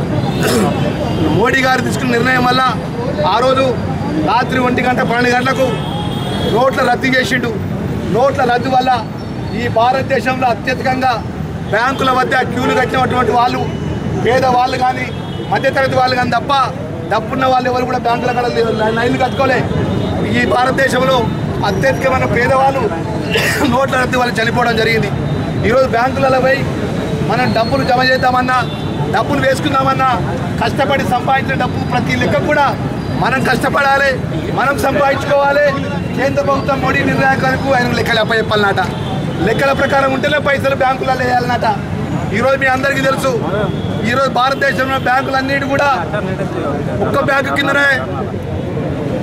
S1: మోడీ గారు తీసుకున్న నిర్ణయం వల్ల ఆ రోజు రాత్రి ఒంటి గంట పన్నెండు గంటలకు నోట్ల రద్దు చేసిండు. నోట్ల రద్దు వల్ల ఈ భారతదేశంలో అత్యధికంగా బ్యాంకుల వద్ద క్యూలు కట్టినటువంటి వాళ్ళు పేదవాళ్ళు కానీ మధ్యతరగతి వాళ్ళు కానీ తప్ప డబ్బున్న వాళ్ళు ఎవరు కూడా బ్యాంకుల కాడ లైన్లు కట్టుకోలే. ఈ భారతదేశంలో అత్యధికమైన పేదవాళ్ళు నోట్ల రద్దు వల్ల చనిపోవడం జరిగింది. ఈరోజు బ్యాంకులలో పోయి మనం డబ్బులు జమ చేద్దామన్నా, డబ్బులు వేసుకుందామన్నా కష్టపడి సంపాదించిన డబ్బు ప్రతి లెక్క కూడా మనం కష్టపడాలి, మనం సంపాదించుకోవాలి. కేంద్ర ప్రభుత్వం మోడీ నిర్ణయాలకు ఆయన లెక్కలు అప్పచెప్పాలన్నట. లెక్కల ప్రకారం ఉంటేనే పైసలు బ్యాంకులలో వేయాలన్నట. ఈరోజు మీ అందరికీ తెలుసు, ఈరోజు భారతదేశంలో బ్యాంకులన్నిటి కూడా ఒక్క బ్యాంకు కిందనే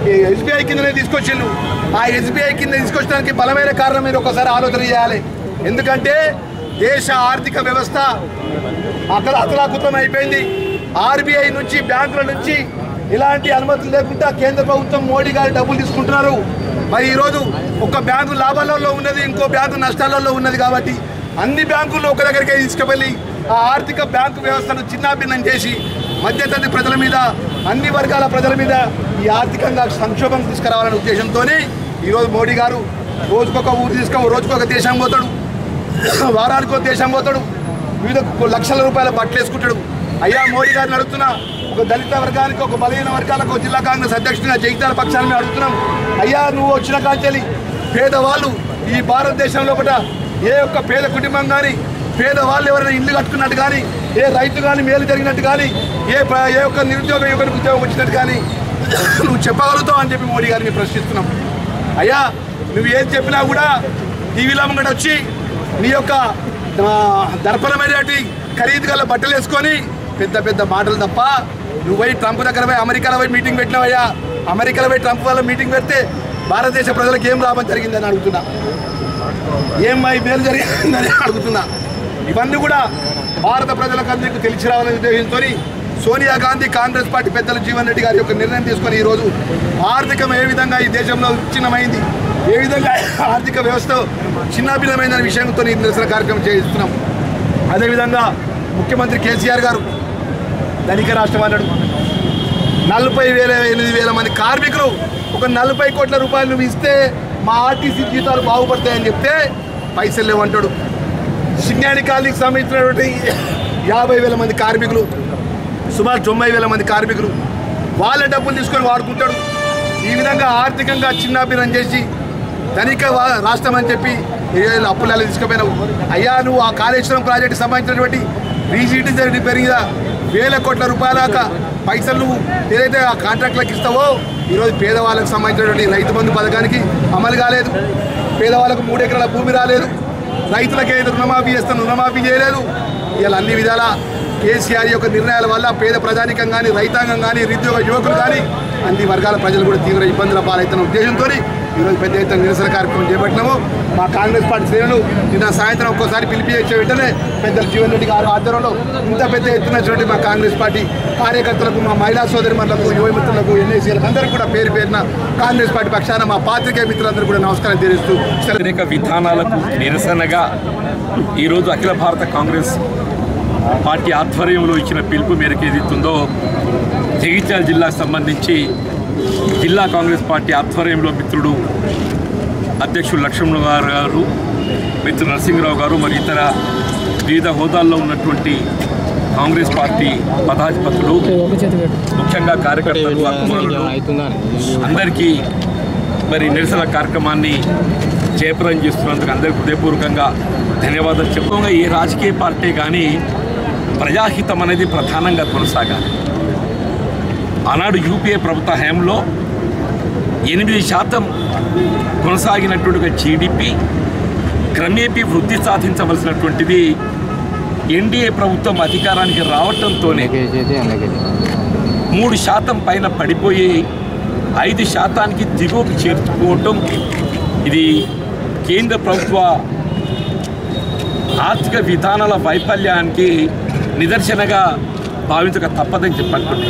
S6: ఎస్బీఐ కిందనే తీసుకొచ్చిండు. ఆ ఎస్బీఐ కింద తీసుకొచ్చడానికి బలమైన కారణం మీరు ఒకసారి ఆలోచన చేయాలి. ఎందుకంటే దేశ ఆర్థిక వ్యవస్థ అక్కడ అతలాకుతం అయిపోయింది. ఆర్బీఐ నుంచి బ్యాంకుల నుంచి ఇలాంటి అనుమతులు లేకుండా కేంద్ర ప్రభుత్వం మోడీ గారు డబ్బులు తీసుకుంటున్నారు. మరి ఈరోజు ఒక బ్యాంకు లాభాలలో ఉన్నది, ఇంకో బ్యాంకు నష్టాలలో ఉన్నది. కాబట్టి అన్ని బ్యాంకుల్లో ఒక దగ్గరికి తీసుకువెళ్ళి ఆ ఆర్థిక బ్యాంకు వ్యవస్థను చిన్నాభిన్నం చేసి మధ్యతరగతి ప్రజల మీద, అన్ని వర్గాల ప్రజల మీద ఈ ఆర్థికంగా సంక్షోభం తీసుకురావాలనే ఉద్దేశంతో ఈరోజు మోడీ గారు రోజుకొక ఊరు తీసుకో రోజుకొక దేశం పోతాడు, వారానికి ఒక దేశం పోతాడు, వివిధ లక్షల రూపాయల బట్టలు వేసుకుంటాడు. అయ్యా మోడీ గారిని అడుగుతున్నా, ఒక దళిత వర్గానికి, ఒక బలహీన వర్గాలకు ఒక జిల్లా కాంగ్రెస్ అధ్యక్షుడిగా జగిత్యాల పక్షాన్ని మేము అడుగుతున్నాం. అయ్యా నువ్వు వచ్చిన కాంచెలి పేదవాళ్ళు ఈ భారతదేశం లోపల ఏ ఒక్క పేద కుటుంబం కానీ, పేదవాళ్ళు ఎవరైనా ఇల్లు కట్టుకున్నట్టు కానీ, ఏ రైతు కానీ మేలు జరిగినట్టు కానీ, ఏ ఏ ఒక్క నిరుద్యోగ యువకునికి ఉద్యోగం వచ్చినట్టు కానీ నువ్వు చెప్పగలుగుతావు అని చెప్పి మోడీ గారిని ప్రశ్నిస్తున్నాం. అయ్యా నువ్వు ఏం చెప్పినా కూడా టీవీలో ముంగట వచ్చి నీ యొక్క దర్పణమైనటువంటి ఖరీదు గల బట్టలు వేసుకొని పెద్ద పెద్ద మాటలు తప్ప నువ్వు పోయి ట్రంప్ దగ్గర పోయి అమెరికాలో పోయి మీటింగ్ పెట్టినావయ్యా. అమెరికాలో పోయి ట్రంప్ వల్ల మీటింగ్ పెడితే భారతదేశ ప్రజలకు ఏం లాభం జరిగిందని అడుగుతున్నా, ఏం మై మేలు జరిగిందని అడుగుతున్నా. ఇవన్నీ కూడా భారత ప్రజలకు అందరికీ తెలిసి రావాలనే ఉద్దేశంతో సోనియా గాంధీ, కాంగ్రెస్ పార్టీ పెద్దలు జీవన్ రెడ్డి గారి యొక్క నిర్ణయం తీసుకొని ఈరోజు ఆర్థికం ఏ విధంగా ఈ దేశంలో విచ్ఛిన్నమైంది, ఏ విధంగా ఆర్థిక వ్యవస్థ చిన్నాభిన్నమైందనే విషయంతో ఈ నిరసన కార్యక్రమం చేయిస్తున్నాం. అదేవిధంగా ముఖ్యమంత్రి కేసీఆర్ గారు ధనిక రాష్ట్రం అన్నాడు. నలభై వేల ఎనిమిది వేల మంది కార్మికులు ఒక నలభై కోట్ల రూపాయలు నువ్వు ఇస్తే మా ఆర్టీసీ జీతాలు బాగుపడతాయని చెప్తే పైసలు లేవంటాడు. సింగాని కాలనీకి సంబంధించినటువంటి యాభై వేల మంది కార్మికులు, సుమారు తొంభై వేల మంది కార్మికులు వాళ్ళ డబ్బులు తీసుకొని వాడుకుంటాడు. ఈ విధంగా ఆర్థికంగా చిన్నాభిన్నం చేసి ధనిక రాష్ట్రం అని చెప్పి అప్పులలో తీసుకుపోయినావు. అయ్యా నువ్వు ఆ కాళేశ్వరం ప్రాజెక్టుకి సంబంధించినటువంటి రీసీటీ రిపేర్ మీద వేల కోట్ల రూపాయల పైసలు నువ్వు ఏదైతే ఆ కాంట్రాక్ట్లకు ఇస్తావో ఈరోజు పేదవాళ్ళకు సంబంధించినటువంటి రైతు బంధు పథకానికి అమలు కాలేదు. పేదవాళ్ళకు మూడు ఎకరాల భూమి రాలేదు. రైతులకు ఏదైతే రుణమాఫీ చేస్తాను రుణమాఫీ చేయలేదు. ఇలా అన్ని విధాల కేసీఆర్ యొక్క నిర్ణయాల వల్ల పేద ప్రజానికం కానీ, రైతాంగం కానీ, నిరుద్యోగ యువకులు కానీ అన్ని వర్గాల ప్రజలు కూడా తీవ్ర ఇబ్బందుల పాలవుతున్న ఉద్దేశంతో ఈరోజు పెద్ద ఎత్తున నిరసన కార్యక్రమం చేపట్టినాము. మా కాంగ్రెస్ పార్టీ శ్రేణులు నిన్న సాయంత్రం ఒక్కోసారి పిలిపించే వెంటనే పెద్దలు జీవన్ రెడ్డి గారు ఆధ్వర్యంలో ఇంత పెద్ద ఎత్తున మా కాంగ్రెస్ పార్టీ కార్యకర్తలకు, మా మహిళా సోదరిమణులకు, యువ మిత్రులకు, ఎన్ఏసీలకు అందరికీ కూడా పేరు పేరున కాంగ్రెస్ పార్టీ పక్షాన మా పాత్రికేయ మిత్రులందరూ కూడా నమస్కారం తెలియజేస్తూ
S7: అనేక విధానాలకు నిరసనగా ఈరోజు అఖిల భారత కాంగ్రెస్ పార్టీ ఆధ్వర్యంలో ఇచ్చిన పిలుపు మేరకు ఏదైతుందో జగిత్యాల జిల్లాకు సంబంధించి జిల్లా కాంగ్రెస్ పార్టీ ఆధ్వర్యంలో మిత్రుడు అధ్యక్షుడు లక్ష్మణ గారు గారు మిత్రుడు నరసింహరావు గారు మరి ఇతర వివిధ హోదాల్లో ఉన్నటువంటి కాంగ్రెస్ పార్టీ పదాధిపతులు, ముఖ్యంగా కార్యకర్తలు, అందరికీ మరి నిరసన కార్యక్రమాన్ని జయప్రదం చేస్తున్నందుకు అందరికీ హృదయపూర్వకంగా ధన్యవాదాలు చెప్పుకోగా ఏ రాజకీయ పార్టీ కానీ ప్రజాహితం అనేది ప్రధానంగా కొనసాగాలి. ఆనాడు యూపీఏ ప్రభుత్వ హయాంలో ఎనిమిది శాతం కొనసాగినటువంటి జీడిపి క్రమేపీ వృద్ధి సాధించవలసినటువంటిది ఎన్డీఏ ప్రభుత్వం అధికారానికి రావటంతోనే మూడు శాతం పైన పడిపోయి ఐదు శాతానికి దిగువకు చేర్చుకోవటం ఇది కేంద్ర ప్రభుత్వ ఆర్థిక విధానాల వైఫల్యానికి నిదర్శనగా భావించక తప్పదని చెప్పండి.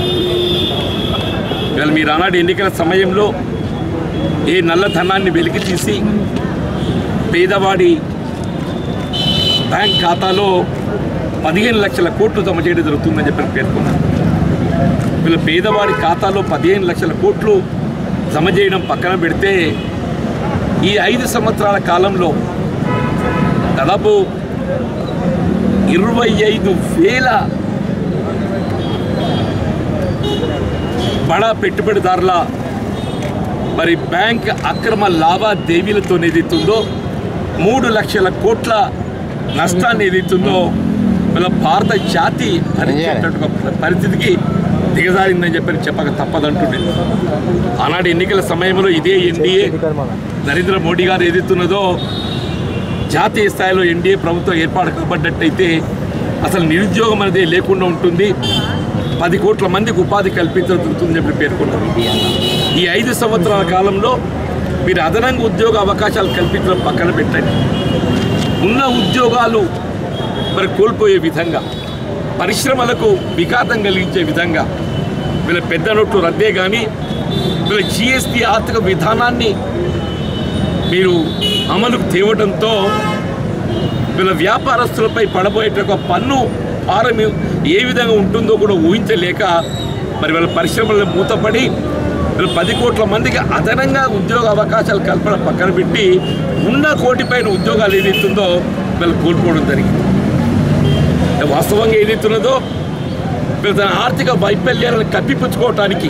S7: ఇవాళ మీరు ఆనాడు ఎన్నికల సమయంలో ఏ నల్లధనాన్ని వెలికి తీసి పేదవాడి బ్యాంక్ ఖాతాలో పదిహేను లక్షల కోట్లు జమ చేయడం జరుగుతుందని చెప్పి పేర్కొన్నారు. వీళ్ళ పేదవాడి ఖాతాలో పదిహేను లక్షల కోట్లు జమ చేయడం పక్కన పెడితే ఈ ఐదు సంవత్సరాల కాలంలో దాదాపు ఇరవై ఐదు వేల బడా పెట్టుబడిదారుల మరి బ్యాంక్ అక్రమ లావాదేవీలతో ఏదైతుందో మూడు లక్షల కోట్ల నష్టాన్ని ఏదైతుందో వీళ్ళ భారత జాతి భరించేటటువంటి పరిస్థితికి దిగజారిందని చెప్పని చెప్పక తప్పదంటుండే. ఆనాడు ఎన్నికల సమయంలో ఇదే ఎన్డీఏ నరేంద్ర మోడీ గారు ఏదైతున్నదో జాతీయ స్థాయిలో ఎన్డీఏ ప్రభుత్వం ఏర్పాటు కాబడ్డట్టయితే అసలు నిరుద్యోగం అనేది లేకుండా ఉంటుంది, పది కోట్ల మందికి ఉపాధి కల్పించబడుతుందని చెప్పి పేర్కొన్నారు. ఈ ఐదు సంవత్సరాల కాలంలో మీరు అదనంగా ఉద్యోగ అవకాశాలు కల్పించడం పక్కన పెట్టండి, ఉన్న ఉద్యోగాలు మరి కోల్పోయే విధంగా, పరిశ్రమలకు విఘాతం కలిగించే విధంగా వీళ్ళ పెద్ద నోట్లు రద్దే కానీ వీళ్ళ జిఎస్టీ ఆర్థిక విధానాన్ని మీరు అమలుకు తేవడంతో వీళ్ళ వ్యాపారస్తులపై పడబోయేట పన్ను భారం ఏ విధంగా ఉంటుందో కూడా ఊహించలేక మరి వాళ్ళ పరిశ్రమలను మూతపడి వీళ్ళు పది కోట్ల మందికి అదనంగా ఉద్యోగ అవకాశాలు కల్పన పక్కన పెట్టి ఉన్న కోటి పైన ఉద్యోగాలు ఏదైతుందో వీళ్ళు కోల్పోవడం జరిగింది. వాస్తవంగా ఏదైతున్నదో వీళ్ళు తన ఆర్థిక వైఫల్యాలను కప్పిపుచ్చుకోవటానికి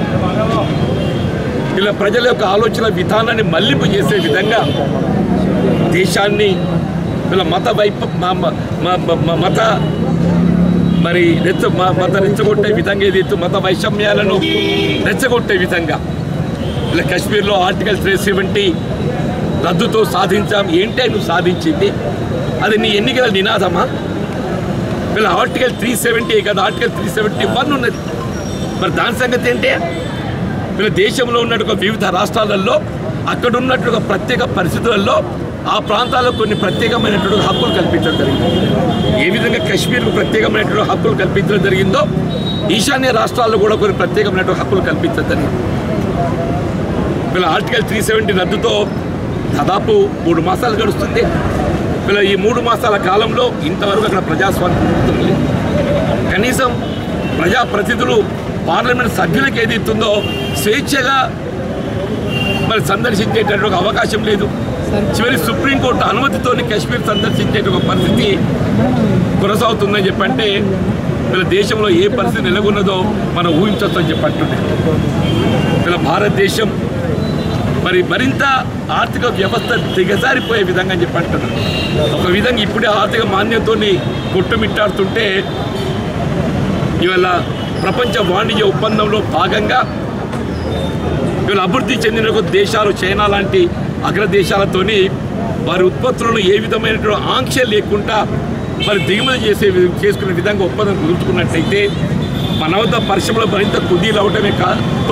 S7: వీళ్ళ ప్రజల యొక్క ఆలోచన విధానాన్ని మళ్లింపు చేసే విధంగా దేశాన్ని వీళ్ళ మత వైప మత మరి రెచ్చ మత రెచ్చగొట్టే విధంగా ఏదైతే మత వైషమ్యాలను రెచ్చగొట్టే విధంగా ఇలా కాశ్మీర్లో ఆర్టికల్ త్రీ సెవెంటీ రద్దుతో సాధించాం. ఏంటి నువ్వు సాధించింది? అది నీ ఎన్నికల నినాదమా? వీళ్ళ ఆర్టికల్ త్రీ సెవెంటీ కదా, ఆర్టికల్ త్రీ సెవెంటీ వన్ ఉన్నది. మరి దాని సంగతి ఏంటి? వీళ్ళ దేశంలో ఉన్నట్టు వివిధ రాష్ట్రాలలో అక్కడ ఉన్నట్టు ప్రత్యేక పరిస్థితులలో ఆ ప్రాంతాల్లో కొన్ని ప్రత్యేకమైనటువంటి హక్కులు కల్పించడం జరిగింది. ఏ విధంగా కాశ్మీర్కు ప్రత్యేకమైనటువంటి హక్కులు కల్పించడం జరిగిందో ఈశాన్య రాష్ట్రాల్లో కూడా కొన్ని ప్రత్యేకమైనటువంటి హక్కులు కల్పించడం జరిగింది. వీళ్ళ ఆర్టికల్ త్రీ సెవెంటీ రద్దుతో దాదాపు మూడు మాసాలు గడుస్తుంది. వీళ్ళ ఈ మూడు మాసాల కాలంలో ఇంతవరకు అక్కడ ప్రజాస్వామ్యం లేదు. కనీసం ప్రజాప్రతినిధులు పార్లమెంట్ సభ్యులకు ఏదైతుందో స్వేచ్ఛగా మరి సందర్శించేటటువంటి అవకాశం లేదు. చివరి సుప్రీంకోర్టు అనుమతితో కాశ్మీర్ సందర్శించే ఒక పరిస్థితి కొనసాగుతుందని చెప్పంటే వీళ్ళ దేశంలో ఏ పరిస్థితి నెలకొన్నదో మనం ఊహించవచ్చని చెప్పంటుండే. వీళ్ళ భారతదేశం మరి మరింత ఆర్థిక వ్యవస్థ దిగజారిపోయే విధంగా అని చెప్పంటున్నారు. ఒక విధంగా ఇప్పుడే ఆర్థిక మాన్యంతో కొట్టుమిట్టాడుతుంటే ఇవాళ ప్రపంచ వాణిజ్య ఒప్పందంలో భాగంగా ఇవాళ అభివృద్ధి చెందిన దేశాలు చైనా లాంటి అగ్రదేశాలతోని వారి ఉత్పత్తులను ఏ విధమైనటువంటి ఆంక్ష లేకుండా మరి దిగుమతి చేసే చేసుకునే విధంగా ఒప్పందం కుదుర్చుకున్నట్టయితే మన వద్ద పరిశ్రమలు మరింత కుదీలు అవటమే కాతో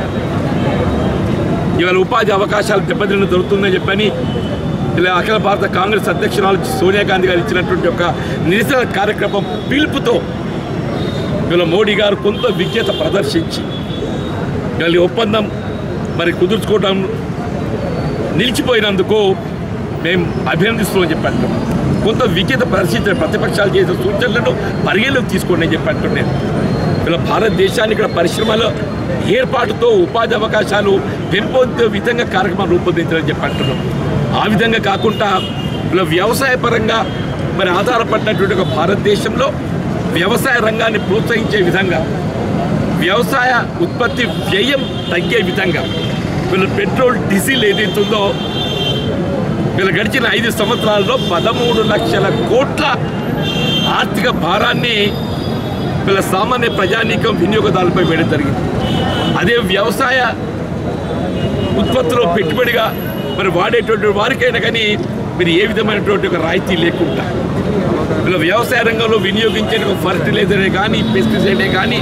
S7: ఇవాళ ఉపాధి అవకాశాలు దెబ్బతిన్న దొరుకుతుందని చెప్పని ఇలా అఖిల భారత కాంగ్రెస్ అధ్యక్షురాలు సోనియా గాంధీ గారు ఇచ్చినటువంటి ఒక నిరసన కార్యక్రమం పిలుపుతో ఇవాళ మోడీ గారు కొంత విజ్ఞత ప్రదర్శించి ఇవాళ ఒప్పందం మరి కుదుర్చుకోవడం నిలిచిపోయినందుకు మేము అభినందిస్తున్నామని చెప్పండి. కొంత విజ్ఞత ప్రదర్శించిన ప్రతిపక్షాలు చేసిన సూచనలను పరిగణలోకి తీసుకోండి అని చెప్పంటున్నాను. ఇలా భారతదేశాన్ని ఇక్కడ పరిశ్రమల ఏర్పాటుతో ఉపాధి అవకాశాలు పెంపొందే విధంగా కార్యక్రమాలు రూపొందించాలని చెప్పంటున్నాం. ఆ విధంగా కాకుండా ఇలా వ్యవసాయ పరంగా మరి ఆధారపడినటువంటి ఒక భారతదేశంలో వ్యవసాయ రంగాన్ని ప్రోత్సహించే విధంగా వ్యవసాయ ఉత్పత్తి వ్యయం తగ్గే విధంగా వీళ్ళ పెట్రోల్ డీజిల్ ఏదైతుందో వీళ్ళు గడిచిన ఐదు సంవత్సరాల్లో పదమూడు లక్షల కోట్ల ఆర్థిక భారాన్ని వీళ్ళ సామాన్య ప్రజానీకం వినియోగదారులపై వేయడం జరిగింది. అదే వ్యవసాయ ఉత్పత్తిలో పెట్టుబడిగా మరి వాడేటువంటి వారికైనా కానీ మీరు ఏ విధమైనటువంటి ఒక రాయితీ లేకుండా వీళ్ళ వ్యవసాయ రంగంలో వినియోగించే ఒక ఫర్టిలైజరే కానీ పెస్టిసైడే కానీ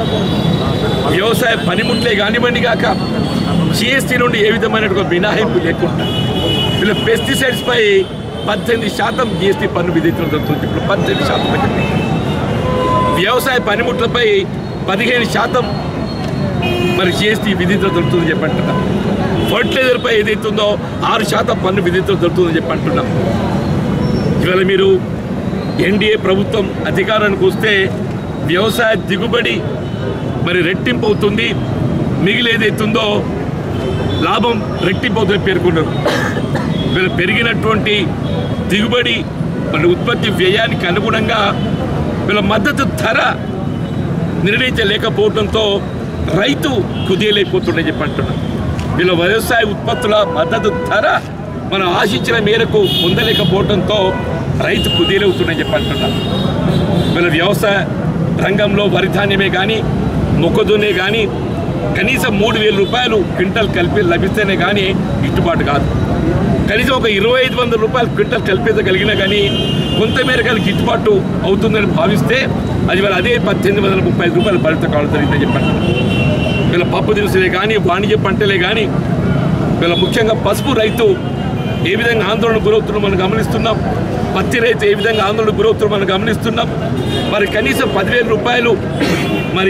S7: వ్యవసాయ పనిముట్లే కానివ్వండి కాక జిఎస్టీ నుండి ఏ విధమైన మినహాయింపు లేకుండా వీళ్ళ పెస్టిసైడ్స్పై పద్దెనిమిది శాతం జిఎస్టీ పన్ను విధించడం జరుగుతుంది. ఇప్పుడు పద్దెనిమిది శాతం పెట్టింది. వ్యవసాయ పనిముట్లపై పదిహేను శాతం మరి జిఎస్టీ విధించడం జరుగుతుందని చెప్పి అంటున్నాం. ఫర్టిలైజర్పై ఏదైతుందో ఆరు శాతం పన్ను విధించడం జరుగుతుందని చెప్పి అంటున్నాం. ఇవాళ మీరు ఎన్డీఏ ప్రభుత్వం అధికారానికి వస్తే వ్యవసాయ దిగుబడి మరి రెట్టింపు అవుతుంది, మిగిలి ఏదైతుందో లాభం రెట్టింపు అవుతుందని పేర్కొన్నారు. వీళ్ళు పెరిగినటువంటి దిగుబడి మన ఉత్పత్తి వ్యయానికి అనుగుణంగా వీళ్ళ మద్దతు ధర నిర్ణయించలేకపోవడంతో రైతు కుదేలైపోతుందని చెప్పి అంటున్నారు. వీళ్ళ వ్యవసాయ ఉత్పత్తుల మద్దతు ధర మనం ఆశించిన మేరకు పొందలేకపోవడంతో రైతు కుదేలవుతుందని చెప్పి అంటున్నారు. వీళ్ళ వ్యవసాయ రంగంలో వరి ధాన్యమే కానీ మొక్కజొన్నే కానీ కనీసం మూడు వేల రూపాయలు క్వింటల్ కలిపి లభిస్తేనే కానీ గిట్టుబాటు కాదు. కనీసం ఒక ఇరవై ఐదు వందల రూపాయలు క్వింటల్ కల్పించగలిగినా కానీ కొంతమేరకు గిట్టుబాటు అవుతుందని భావిస్తే అది వాళ్ళ అదే పద్దెనిమిది వందల ముప్పై ఐదు రూపాయలు ఫలిత కావడం జరిగిందని చెప్పండి. వీళ్ళ పప్పు దినుసులే కానీ వాణిజ్య పంటలే కానీ వీళ్ళ ముఖ్యంగా పసుపు రైతు ఏ విధంగా ఆందోళన గురవుతున్నా మనం గమనిస్తున్నాం. పత్తి రైతు ఏ విధంగా ఆందోళన గురవుతున్నా మనం గమనిస్తున్నాం. మరి కనీసం పదివేల రూపాయలు మరి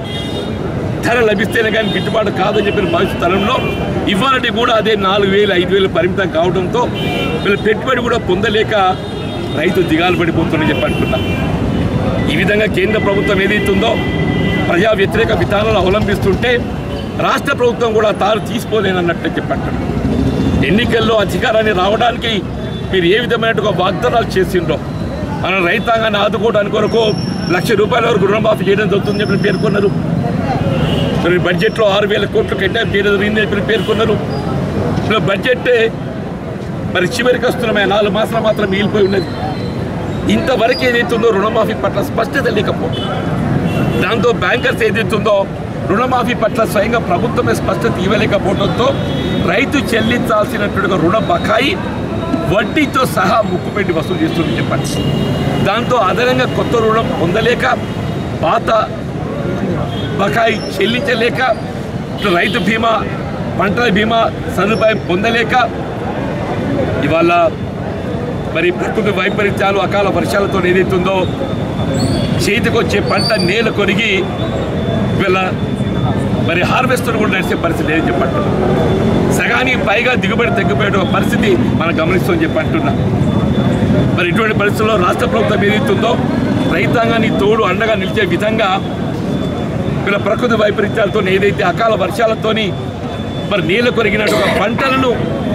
S7: ధర లభిస్తేనే కానీ గిట్టుబాటు కాదని చెప్పిన భవిష్యత్ తరంలో ఇవాళ కూడా అదే నాలుగు వేలు ఐదు వేలు పరిమితం కావడంతో వీళ్ళ పెట్టుబడి కూడా పొందలేక రైతు దిగాలు పడిపోతుందని చెప్పి అనుకున్నాం. ఈ విధంగా కేంద్ర ప్రభుత్వం ఏదైతుందో ప్రజా వ్యతిరేక విధానాలు అవలంబిస్తుంటే రాష్ట్ర ప్రభుత్వం కూడా తాను తీసుకోలేనన్నట్టు చెప్పంటున్నాం. ఎన్నికల్లో అధికారాన్ని రావడానికి మీరు ఏ విధమైన వాగ్దానాలు చేసిండ్రో మన రైతాంగాన్ని ఆదుకోవడానికి కొరకు లక్ష రూపాయల వరకు రుణమాఫీ చేయడం జరుగుతుందని చెప్పి పేర్కొన్నారు. మరి బడ్జెట్లో ఆరు వేల కోట్లు కేటాయింపు చేయడం జరిగిందని చెప్పి పేర్కొన్నారు. బడ్జెట్ మరి చివరికి వస్తున్న నాలుగు మాసాలు మాత్రం మిగిలిపోయి ఉన్నది. ఇంతవరకు ఏదైతుందో రుణమాఫీ పట్ల స్పష్టత లేకపోవడం, దాంతో బ్యాంకర్స్ ఏదైతుందో రుణమాఫీ పట్ల స్వయంగా ప్రభుత్వమే స్పష్టత ఇవ్వలేకపోవడంతో రైతు చెల్లించాల్సినట్టుగా రుణ బకాయి వడ్డీతో సహా ముక్కుపెట్టి వసూలు చేస్తుంది చెప్పండి. దాంతో అదనంగా కొత్త రుణం పొందలేక పాత బకాయి చెల్లించలేక రైతు బీమా పంటల బీమా సదుపాయం పొందలేక ఇవాళ మరి ప్రకృతి వైపరీత్యాలు అకాల వర్షాలతో ఏదైతుందో చేతికొచ్చే పంట నేల కొరిగి వీళ్ళ మరి హార్వెస్టర్ కూడా నడిచే పరిస్థితి లేదని చెప్పంటున్నాం. సగానికి పైగా దిగుబడి తగ్గిపోయే పరిస్థితి మనం గమనిస్తామని చెప్పి అంటున్నాం. మరి ఇటువంటి పరిస్థితుల్లో రాష్ట్ర ప్రభుత్వం ఏదైతుందో రైతాంగాన్ని తోడు అండగా నిలిచే విధంగా వీళ్ళ ప్రకృతి వైపరీత్యాలతో ఏదైతే అకాల వర్షాలతోని మరి నీళ్ళ కొరిగినటువంటి పంటలను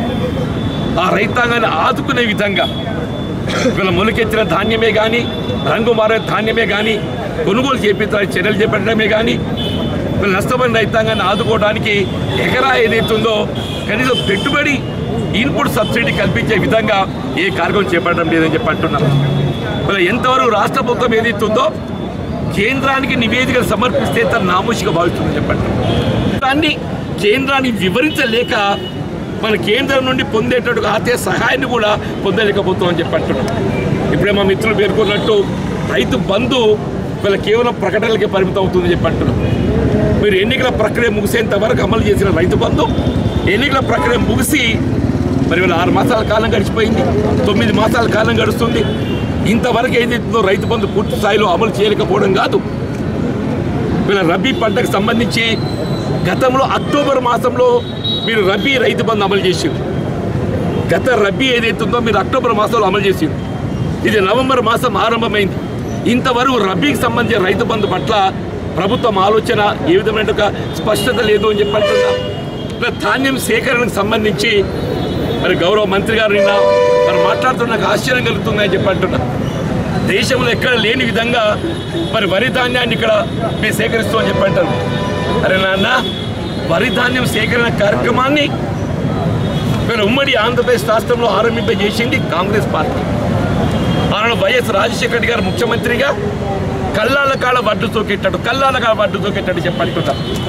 S7: ఆ రైతాంగాన్ని ఆదుకునే విధంగా వీళ్ళ మొలకెత్తిన ధాన్యమే కానీ రంగు మారే ధాన్యమే కానీ కొనుగోలు చేపించడానికి చర్యలు చేపట్టడమే కానీ వీళ్ళ నష్టపోయిన రైతాంగాన్ని ఆదుకోవడానికి ఎకరా ఏదైతుందో కనీసం పెట్టుబడి ఇన్పుట్ సబ్సిడీ కల్పించే విధంగా ఏ కార్యక్రమం చేపట్టడం లేదని చెప్పి అంటున్నాం. వీళ్ళ ఎంతవరకు రాష్ట్ర ప్రభుత్వం ఏదైతుందో కేంద్రానికి నివేదికలు సమర్పిస్తే తన నామోషిగా భావిస్తుందని చెప్పండి. దాన్ని కేంద్రాన్ని వివరించలేక మన కేంద్రం నుండి పొందేటట్టుగా ఆర్థిక సహాయాన్ని కూడా పొందలేకపోతామని చెప్పి అంటున్నాం. ఇప్పుడే మా మిత్రులు పేర్కొన్నట్టు రైతు బంధు వీళ్ళ కేవలం ప్రకటనలకే పరిమితం అవుతుందని చెప్పి అంటున్నాం. మీరు ఎన్నికల ప్రక్రియ ముగిసేంత వరకు అమలు చేసిన రైతు బంధు ఎన్నికల ప్రక్రియ ముగిసి మరి వీళ్ళ ఆరు మాసాల కాలం గడిచిపోయింది, తొమ్మిది మాసాల కాలం గడుస్తుంది. ఇంతవరకు ఏదైతుందో రైతు బంధు పూర్తి స్థాయిలో అమలు చేయలేకపోవడం కాదు, వీళ్ళ రబీ పంటకు సంబంధించి గతంలో అక్టోబర్ మాసంలో మీరు రబీ రైతు బంధు అమలు చేసారు. గత రబీ ఏదైతుందో మీరు అక్టోబర్ మాసంలో అమలు చేసారు. ఇది నవంబర్ మాసం ఆరంభమైంది. ఇంతవరకు రబీకి సంబంధించిన రైతు బంధు పట్ల ప్రభుత్వం ఆలోచన ఏ విధమైన స్పష్టత లేదు అని చెప్పంటున్నా. ధాన్యం సేకరణకు సంబంధించి మరి గౌరవ మంత్రి గారు నిన్న మరి మాట్లాడుతున్న నాకు ఆశ్చర్యం కలుగుతుందని చెప్పంటున్నా. దేశంలో ఎక్కడ లేని విధంగా మరి వరి ధాన్యాన్ని ఇక్కడ మేము సేకరిస్తామని చెప్పంటారు. అరే నాన్న, వరి ధాన్యం సేకరణ కార్యక్రమాన్ని మరి ఉమ్మడి ఆంధ్రప్రదేశ్ రాష్ట్రంలో ఆరంభింపజేసింది కాంగ్రెస్ పార్టీ. ఆనాడు వైఎస్ రాజశేఖర రెడ్డి గారు ముఖ్యమంత్రిగా కల్లాల కాడ వడ్డు తోకెట్టాడు కల్లాల కాడ వడ్డు తోకెట్టాడు చెప్పంటున్నా.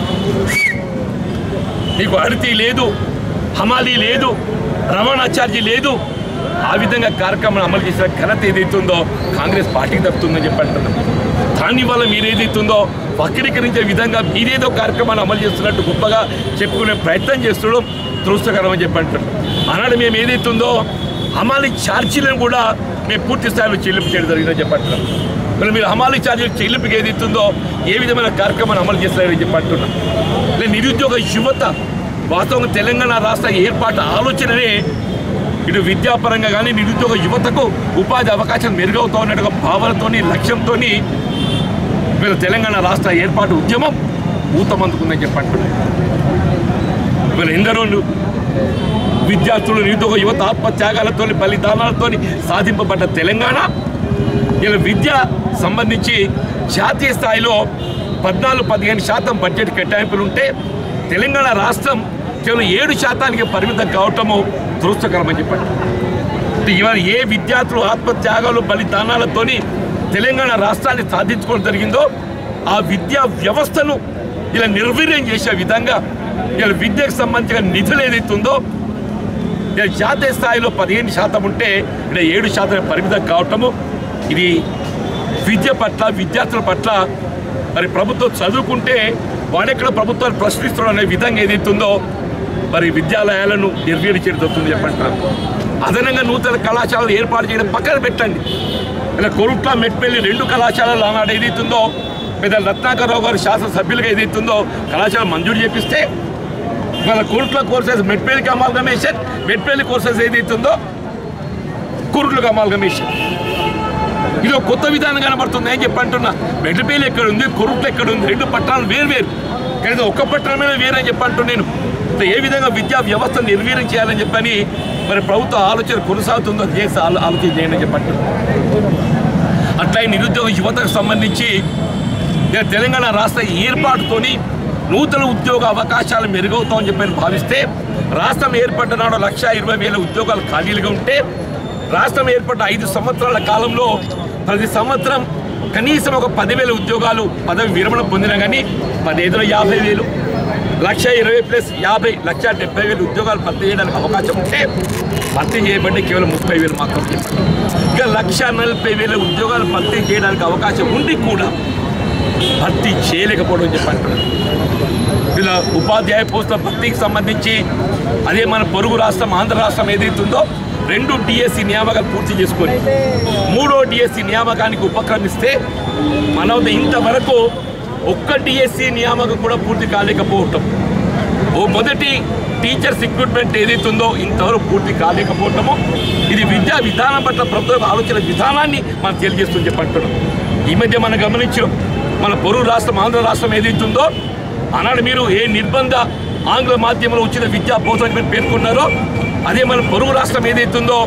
S7: నీకు అడితి లేదు, హమాలీ లేదు, రవాణా ఛార్జీ లేదు. ఆ విధంగా కార్యక్రమం అమలు చేసిన ఘనత ఏదైతుందో కాంగ్రెస్ పార్టీకి తప్పుతుందని చెప్పంటున్నాం. దాని వల్ల మీరేదైతుందో వక్రీకరించే విధంగా మీరేదో కార్యక్రమాన్ని అమలు చేస్తున్నట్టు గొప్పగా చెప్పుకునే ప్రయత్నం చేస్తడం దురదృష్టకరం అని చెప్పంటున్నాం. ఆనాడు మేము ఏదైతుందో హమాలీ ఛార్జీలను కూడా మేము పూర్తి స్థాయిలో చెల్లింపు చేయడం జరిగిందని చెప్పంటున్నాం. మరి మీరు హమాలీ ఛార్జీలు చెల్లింపుకి ఏదైతుందో ఏ విధమైన కార్యక్రమాన్ని అమలు చేస్తారని చెప్పంటున్నాం. లేదా నిరుద్యోగ యువత వాస్తవంగా తెలంగాణ రాష్ట్ర ఏర్పాటు ఆలోచననే ఇటు విద్యాపరంగా కానీ నిరుద్యోగ యువతకు ఉపాధి అవకాశాలు మెరుగవుతా ఉన్నట్టుగా భావనతోని లక్ష్యంతో వీళ్ళ తెలంగాణ రాష్ట్ర ఏర్పాటు ఉద్యమం ఊతమందుకుందని చెప్పంటున్నాం. వీళ్ళ ఎందరో విద్యార్థులు నిరుద్యోగ యువత ఆత్మత్యాగాలతో బలిదానాలతో సాధింపబడ్డ తెలంగాణ ఇలా విద్య సంబంధించి జాతీయ స్థాయిలో పద్నాలుగు పదిహేను శాతం బడ్జెట్ కేటాయింపులు ఉంటే తెలంగాణ రాష్ట్రం కేవలం ఏడు శాతానికి పరిమితం కావటము దురదృష్టకరమని చెప్పండి. ఇవాళ ఏ విద్యార్థులు ఆత్మత్యాగాలు బలిదానాలతో తెలంగాణ రాష్ట్రాన్ని సాధించుకోవడం జరిగిందో ఆ విద్యా వ్యవస్థను ఇలా నిర్వీర్యం చేసే విధంగా ఇలా విద్యకు సంబంధించిన నిధులు ఏదైతుందో జాతీయ స్థాయిలో పదిహేను శాతం ఉంటే ఇక్కడ ఏడు శాతం పరిమితం కావటము ఇది విద్య పట్ల విద్యార్థుల పట్ల మరి ప్రభుత్వం చదువుకుంటే వాడెక్కడ ప్రభుత్వాన్ని ప్రశ్నిస్తున్నాడు అనే విధంగా ఏదైతుందో మరి విద్యాలయాలను నిర్వీర్యం చేయడం జరుగుతుంది చెప్పంటారు. అదనంగా నూతన కళాశాలలు ఏర్పాటు చేయడం పక్కన పెట్టండి. ఇలా కొరుట్ల మెట్పల్లి రెండు కళాశాలలు ఆనాడు ఏదైతుందో పెద్ద రత్నాకరరావు గారు శాసనసభ్యులుగా ఏదైతుందో కళాశాల మంజూరు చేపిస్తే మన కొరుట్ల కోర్సెస్ మెట్పల్లికి అమాల్గమేషన్, మెట్పల్లి కోర్సెస్ ఏదైతుందో కొరుట్లకు అమాల్గమేషన్. ఇది ఒక కొత్త విధానం కనబడుతుంది అని చెప్పి అంటున్నా. మెట్పల్లి ఎక్కడ ఉంది, కొరుట్లు ఎక్కడ ఉంది, రెండు పట్టణాలు వేరు వేరు కానీ ఒక్క పట్టణమే వేరే అని చెప్పి అంటున్నాను. ఏ విధంగా విద్యా వ్యవస్థ నిర్వీర్యం చేయాలని చెప్పని మరి ప్రభుత్వ ఆలోచన కొనసాగుతుందో చేసి ఆలోచన చేయండి అని చెప్పండి. అట్లా నిరుద్యోగ యువతకు సంబంధించి తెలంగాణ రాష్ట్ర ఏర్పాటుతోని నూతన ఉద్యోగ అవకాశాలు మెరుగవుతామని చెప్పని భావిస్తే రాష్ట్రం ఏర్పడ్డ నాడు లక్ష ఇరవై వేల ఉద్యోగాలు ఖాళీలుగా ఉంటే రాష్ట్రం ఏర్పడ్డ ఐదు సంవత్సరాల కాలంలో ప్రతి సంవత్సరం కనీసం ఒక పదివేల ఉద్యోగాలు పదవి విరమణ పొందినా కానీ పదిహేనులో యాభై వేలు లక్ష ఇరవై ప్లస్ యాభై లక్ష డెబ్బై వేలు ఉద్యోగాలు భర్తీ చేయడానికి అవకాశం ఉంటే భర్తీ చేయబడి కేవలం ముప్పై వేలు మాత్రం చెప్పండి. ఇక లక్ష నలభై వేల ఉద్యోగాలు భర్తీ చేయడానికి అవకాశం ఉండి కూడా భర్తీ చేయలేకపోవడం చెప్పంటున్నారు. ఇలా ఉపాధ్యాయ పోస్టుల భర్తీకి సంబంధించి అదే మన పొరుగు రాష్ట్రం ఆంధ్ర రాష్ట్రం ఏదైతుందో రెండు డిఎస్సి నియామకాలు పూర్తి చేసుకొని మూడో డిఎస్సి నియామకానికి ఉపక్రమిస్తే మన ఇంతవరకు ఒక్క డిఎస్సి నియామకం కూడా పూర్తి కాలేకపోవటం, ఓ మొదటి టీచర్స్ రిక్రూట్మెంట్ ఏదైతుందో ఇంతవరకు పూర్తి కాలేకపోవటము ఇది విద్యా విధానం పట్ల ప్రభుత్వ ఆలోచన విధానాన్ని మనం తెలియజేస్తుంది చెప్పంటున్నాం. ఈ మధ్య మనం గమనించాం మన పొరుగు రాష్ట్రం ఆంధ్ర రాష్ట్రం ఏదైతుందో ఆనాడు మీరు ఏ నిర్బంధ ఆంగ్ల మాధ్యమంలో ఉచిత విద్యా బోధనకు మీరు పేర్కొన్నారో అదే మన పొరుగు రాష్ట్రం ఏదైతుందో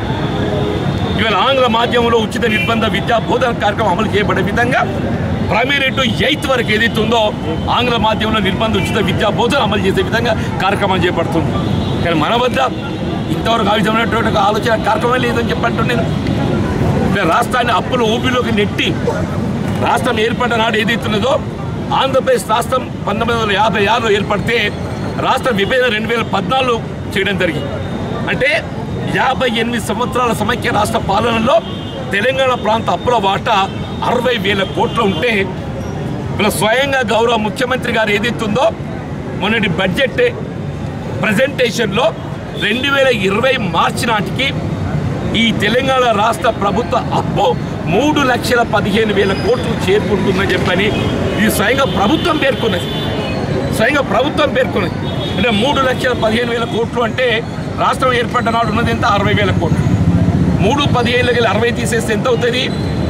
S7: ఇవాళ ఆంగ్ల మాధ్యమంలో ఉచిత నిర్బంధ విద్యా బోధన కార్యక్రమం అమలు చేయబడే విధంగా ప్రైమరీ టు ఎయిత్ వరకు ఏదైతుందో ఆంగ్ల మాధ్యమంలో నిర్బంధ ఉచిత విద్యా బోధన అమలు చేసే విధంగా కార్యక్రమం చేపడుతుంది. కానీ మన వద్ద ఇంతవరకు ఆ విధమైనటువంటి ఒక ఆలోచన కార్యక్రమం లేదని చెప్పంటున్నాను. రాష్ట్రాన్ని అప్పుల ఊపిలోకి నెట్టి రాష్ట్రం ఏర్పడ్డ నాడు ఏదైతున్నదో ఆంధ్రప్రదేశ్ రాష్ట్రం పంతొమ్మిది వందల యాభై ఆరులో ఏర్పడితే రాష్ట్ర విభజన రెండు వేల పద్నాలుగు చేయడం జరిగింది. అంటే యాభై ఎనిమిది సంవత్సరాల సమైక్య రాష్ట్ర పాలనలో తెలంగాణ ప్రాంత అప్పుల వాటా అరవై వేల కోట్లు ఉంటే ఇలా స్వయంగా గౌరవ ముఖ్యమంత్రి గారు ఏదైతుందో మొన్నటి బడ్జెట్ ప్రజెంటేషన్లో రెండు వేల ఇరవై మార్చి నాటికి ఈ తెలంగాణ రాష్ట్ర ప్రభుత్వ అప్పు మూడు లక్షల పదిహేను వేల కోట్లు చేరుకుంటుందని చెప్పని ఇది స్వయంగా ప్రభుత్వం పేర్కొన్నది. స్వయంగా ప్రభుత్వం పేర్కొన్నది అంటే మూడు లక్షల పదిహేను వేల కోట్లు అంటే రాష్ట్రం ఏర్పడ్డ నాడు ఉన్నది ఎంత అరవై వేల కోట్లు. మూడు పదిహేనులకి అరవై తీసేస్తే ఎంత అవుతుంది?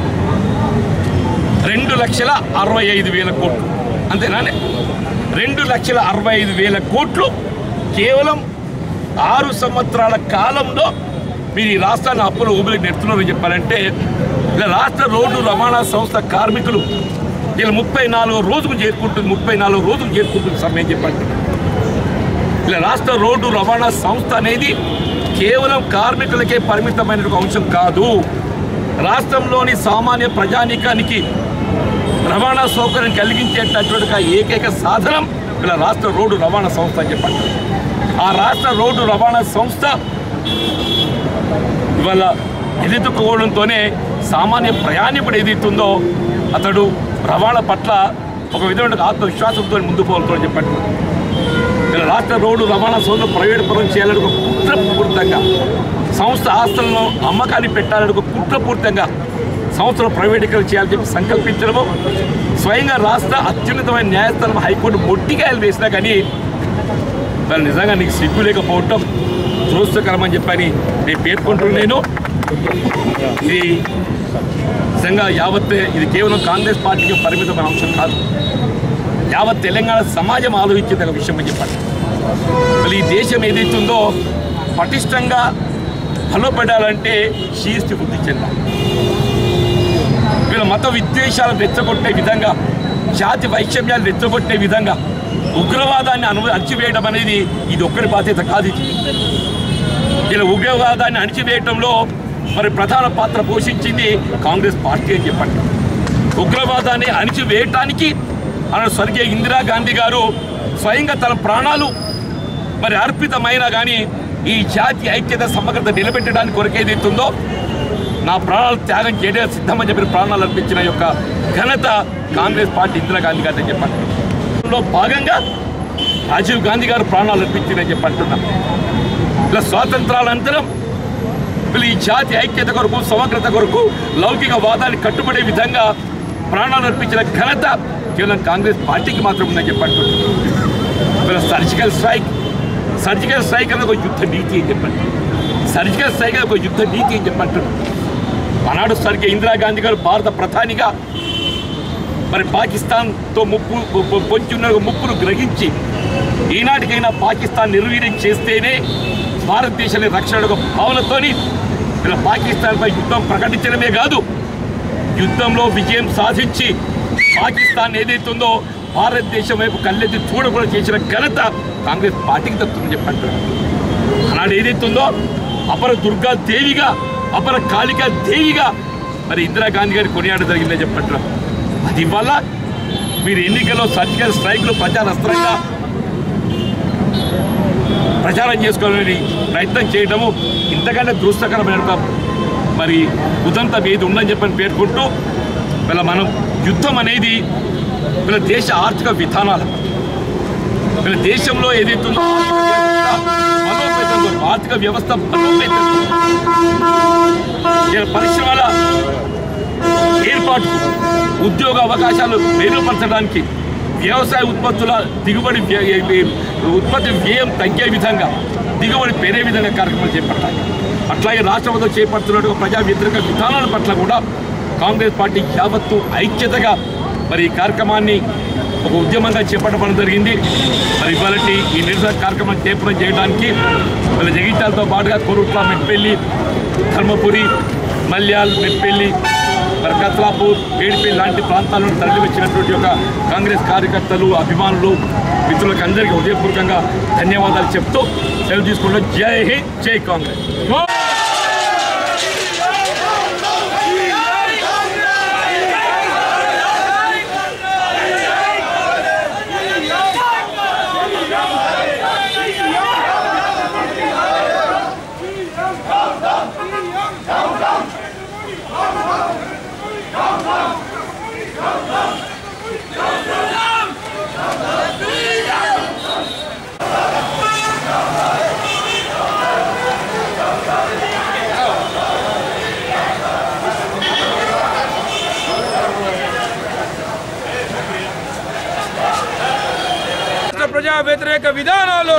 S7: రెండు లక్షల అరవై ఐదు వేల కోట్లు అంతేనానే. రెండు లక్షల అరవై ఐదు వేల కోట్లు కేవలం ఆరు సంవత్సరాల కాలంలో మీరు ఈ రాష్ట్రాన్ని అప్పుల ఊబిలోకి నెడుతున్నారని చెప్పాలంటే ఇలా రాష్ట్ర రోడ్డు రవాణా సంస్థ కార్మికులు ఇలా ముప్పై నాలుగో రోజుకు చేరుకుంటుంది ముప్పై నాలుగో రోజుకు చేరుకుంటుంది సమయం చెప్పండి. ఇలా రాష్ట్ర రోడ్డు రవాణా సంస్థ అనేది కేవలం కార్మికులకే పరిమితమైన ఒక అంశం కాదు. రాష్ట్రంలోని సామాన్య ప్రజానీకానికి రవాణా సౌకర్యం కలిగించేటటువంటి ఏకైక సాధనం ఇలా రాష్ట్ర రోడ్డు రవాణా సంస్థ అని చెప్పండి. ఆ రాష్ట్ర రోడ్డు రవాణా సంస్థ ఇవాళ ఎదుర్కోవడంతోనే సామాన్య ప్రయాణికుడు ఏదైతుందో అతడు రవాణా పట్ల ఒక విధమైన ఆత్మవిశ్వాసంతో ముందు పోవాలని చెప్పండి. ఇలా రాష్ట్ర రోడ్డు రవాణా సంస్థ ప్రైవేట్ పరం చేయాలని ఒక కుట్రపూరితంగా సంస్థ ఆస్తులను అమ్మకాన్ని పెట్టాలని ఒక కుట్రపూరితంగా సంస్థను ప్రైవేటీకరణ చేయాలని చెప్పి సంకల్పించడము స్వయంగా రాష్ట్ర అత్యున్నతమైన న్యాయస్థానం హైకోర్టు మొట్టికాయలు వేసినా కానీ వాళ్ళు నిజంగా నీకు సిగ్గు లేకపోవటం దురదృష్టకరమని చెప్పని నేను పేర్కొంటున్నాను. ఇది నిజంగా యావత్ ఇది కేవలం కాంగ్రెస్ పార్టీకి పరిమితమైన అంశం కాదు, యావత్ తెలంగాణ సమాజం ఆలోచించే విషయం అని చెప్పండి. మళ్ళీ ఈ దేశం ఏదైతుందో పటిష్టంగా బలపడాలంటే శీర్తి వృద్ధి చెందాలి. వీళ్ళ మత విద్వేషాలు రెచ్చగొట్టే విధంగా జాతి వైషమ్యాలు రెచ్చగొట్టే విధంగా ఉగ్రవాదాన్ని అను అణచివేయడం అనేది ఇది ఒక్కడి బాధ్యత కాదు. ఇది ఇలా ఉగ్రవాదాన్ని అణచివేయడంలో మరి ప్రధాన పాత్ర పోషించింది కాంగ్రెస్ పార్టీ అని చెప్పండి. ఉగ్రవాదాన్ని అణచివేయటానికి మన స్వర్గీయ ఇందిరాగాంధీ గారు స్వయంగా తన ప్రాణాలు మరి అర్పితమైనా కానీ ఈ జాతి ఐక్యత సమగ్రత నిలబెట్టడానికి కొరకు ఏదైతుందో నా ప్రాణాలు త్యాగం చేయడానికి సిద్ధమని చెప్పిన ప్రాణాలు అర్పించిన యొక్క ఘనత కాంగ్రెస్ పార్టీ ఇందిరాగాంధీ గారిని చెప్పండి భాగంగా రాజీవ్ గాంధీ గారు ప్రాణాలు అర్పించిందని చెప్పి అంటున్నాం. ఇలా స్వాతంత్రానంతరం వీళ్ళు ఈ జాతి ఐక్యత కొరకు సమగ్రత కొరకు లౌకిక వాదాన్ని కట్టుబడే విధంగా ప్రాణాలు అర్పించిన ఘనత కేవలం కాంగ్రెస్ పార్టీకి మాత్రం ఉందని చెప్పి అంటున్నాం. వీళ్ళ సర్జికల్ స్ట్రైక్ సర్జికల్ స్ట్రైక్ అనేది ఒక యుద్ధ నీతి అని చెప్పండి. సర్జికల్ స్ట్రైక్ అనేది ఒక యుద్ధ నీతి అని చెప్పంటున్నాం. ఆనాడు సరిగ్గా ఇందిరాగాంధీ గారు భారత ప్రధానిగా మరి పాకిస్తాన్తో ముప్పు పొంచి ఉన్న ముప్పును గ్రహించి ఈనాటికైనా పాకిస్తాన్ నిర్వీర్యం చేస్తేనే భారతదేశాన్ని రక్షణ భావనతోని ఇలా పాకిస్తాన్పై యుద్ధం ప్రకటించడమే కాదు, యుద్ధంలో విజయం సాధించి పాకిస్తాన్ ఏదైతుందో భారతదేశం వైపు కళ్ళెత్తి చూడకుండా చేసిన ఘనత కాంగ్రెస్ పార్టీకి దక్కుతుందని చెప్పంటారు. ఆనాడు ఏదైతుందో అపర దుర్గా దేవిగా అపర కాళికా దేవిగా మరి ఇందిరాగాంధీ గారి కొనియాడ జరిగిందని చెప్పంటారు. అది వల్ల మీరు ఎన్నికల్లో సర్జికల్ స్ట్రైక్లు ప్రచారస్త్రంగా ప్రచారం చేసుకోవాలని ప్రయత్నం చేయడము ఇంతకంటే దురదృష్టకరమైన మరి ఉదంతం ఏది ఉందని చెప్పని పేర్కొంటూ వీళ్ళ మనం యుద్ధం అనేది వీళ్ళ దేశ ఆర్థిక విధానాలు వీళ్ళ దేశంలో ఏదైతుందో బలోపేతం ఆర్థిక వ్యవస్థ బలోపేతం పరిశ్రమల ఏర్పాటు ఉద్యోగ అవకాశాలు మెరుగుపరచడానికి వ్యవసాయ ఉత్పత్తుల దిగుబడి ఉత్పత్తి వ్యయం తగ్గే విధంగా దిగుబడి పెరిగే విధంగా కార్యక్రమాలు చేపట్టాలి. అట్లాగే రాష్ట్రంలో చేపడుతున్న ప్రజా వ్యతిరేక విధానాల పట్ల కూడా కాంగ్రెస్ పార్టీ యావత్తు ఐక్యతగా మరి ఈ కార్యక్రమాన్ని ఒక ఉద్యమంగా చేపట్టడం జరిగింది. మరి ఇవాళ ఈ నిరసన కార్యక్రమాన్ని చేపట్టడం చేయడానికి వాళ్ళ జగిత్యాలతో పాటుగా కోరుట్ల, మెట్పల్లి, ధర్మపురి, మల్యాల్, మెట్పల్లి, మరి కత్లాపూర్, మేడిపల్లి లాంటి ప్రాంతాలను తరలి వచ్చినటువంటి యొక్క కాంగ్రెస్ కార్యకర్తలు, అభిమానులు, మిత్రులకు అందరికీ హృదయపూర్వకంగా ధన్యవాదాలు చెప్తూ సెలవు తీసుకుంటాం. జై హింద్, జై కాంగ్రెస్.
S1: ప్రజా వ్యతిరేక విధానాలు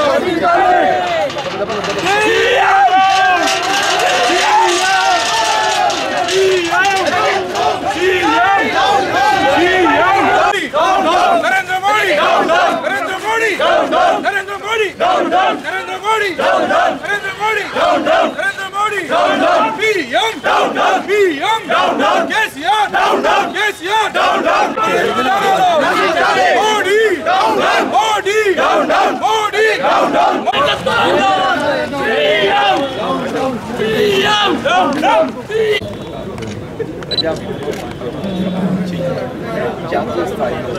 S1: నరేంద్ర మోడీ నరేంద్ర మోడీ నరేంద్ర మోడీ నరేంద్ర మోడీ నరేంద్ర మోడీ నరేంద్ర మోడీ పీఎం పీఎం కేసీఆర్ కేసీఆర్ మోడీ మోడీ మోడీ
S7: జాతీయ స్థాయిలో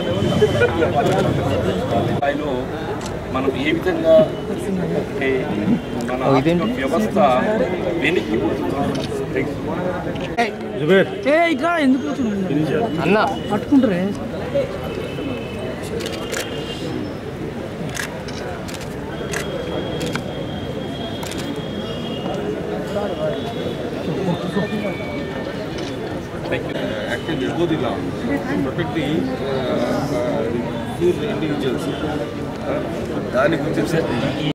S7: స్థాయిలో మనం ఏ విధంగా అంటే మన వ్యవస్థ వెనక్కి
S2: ఎందుకు అన్న పట్టుకుంటారే
S8: Actually, go the law, protect the uh, uh, individuals. దాని గురించి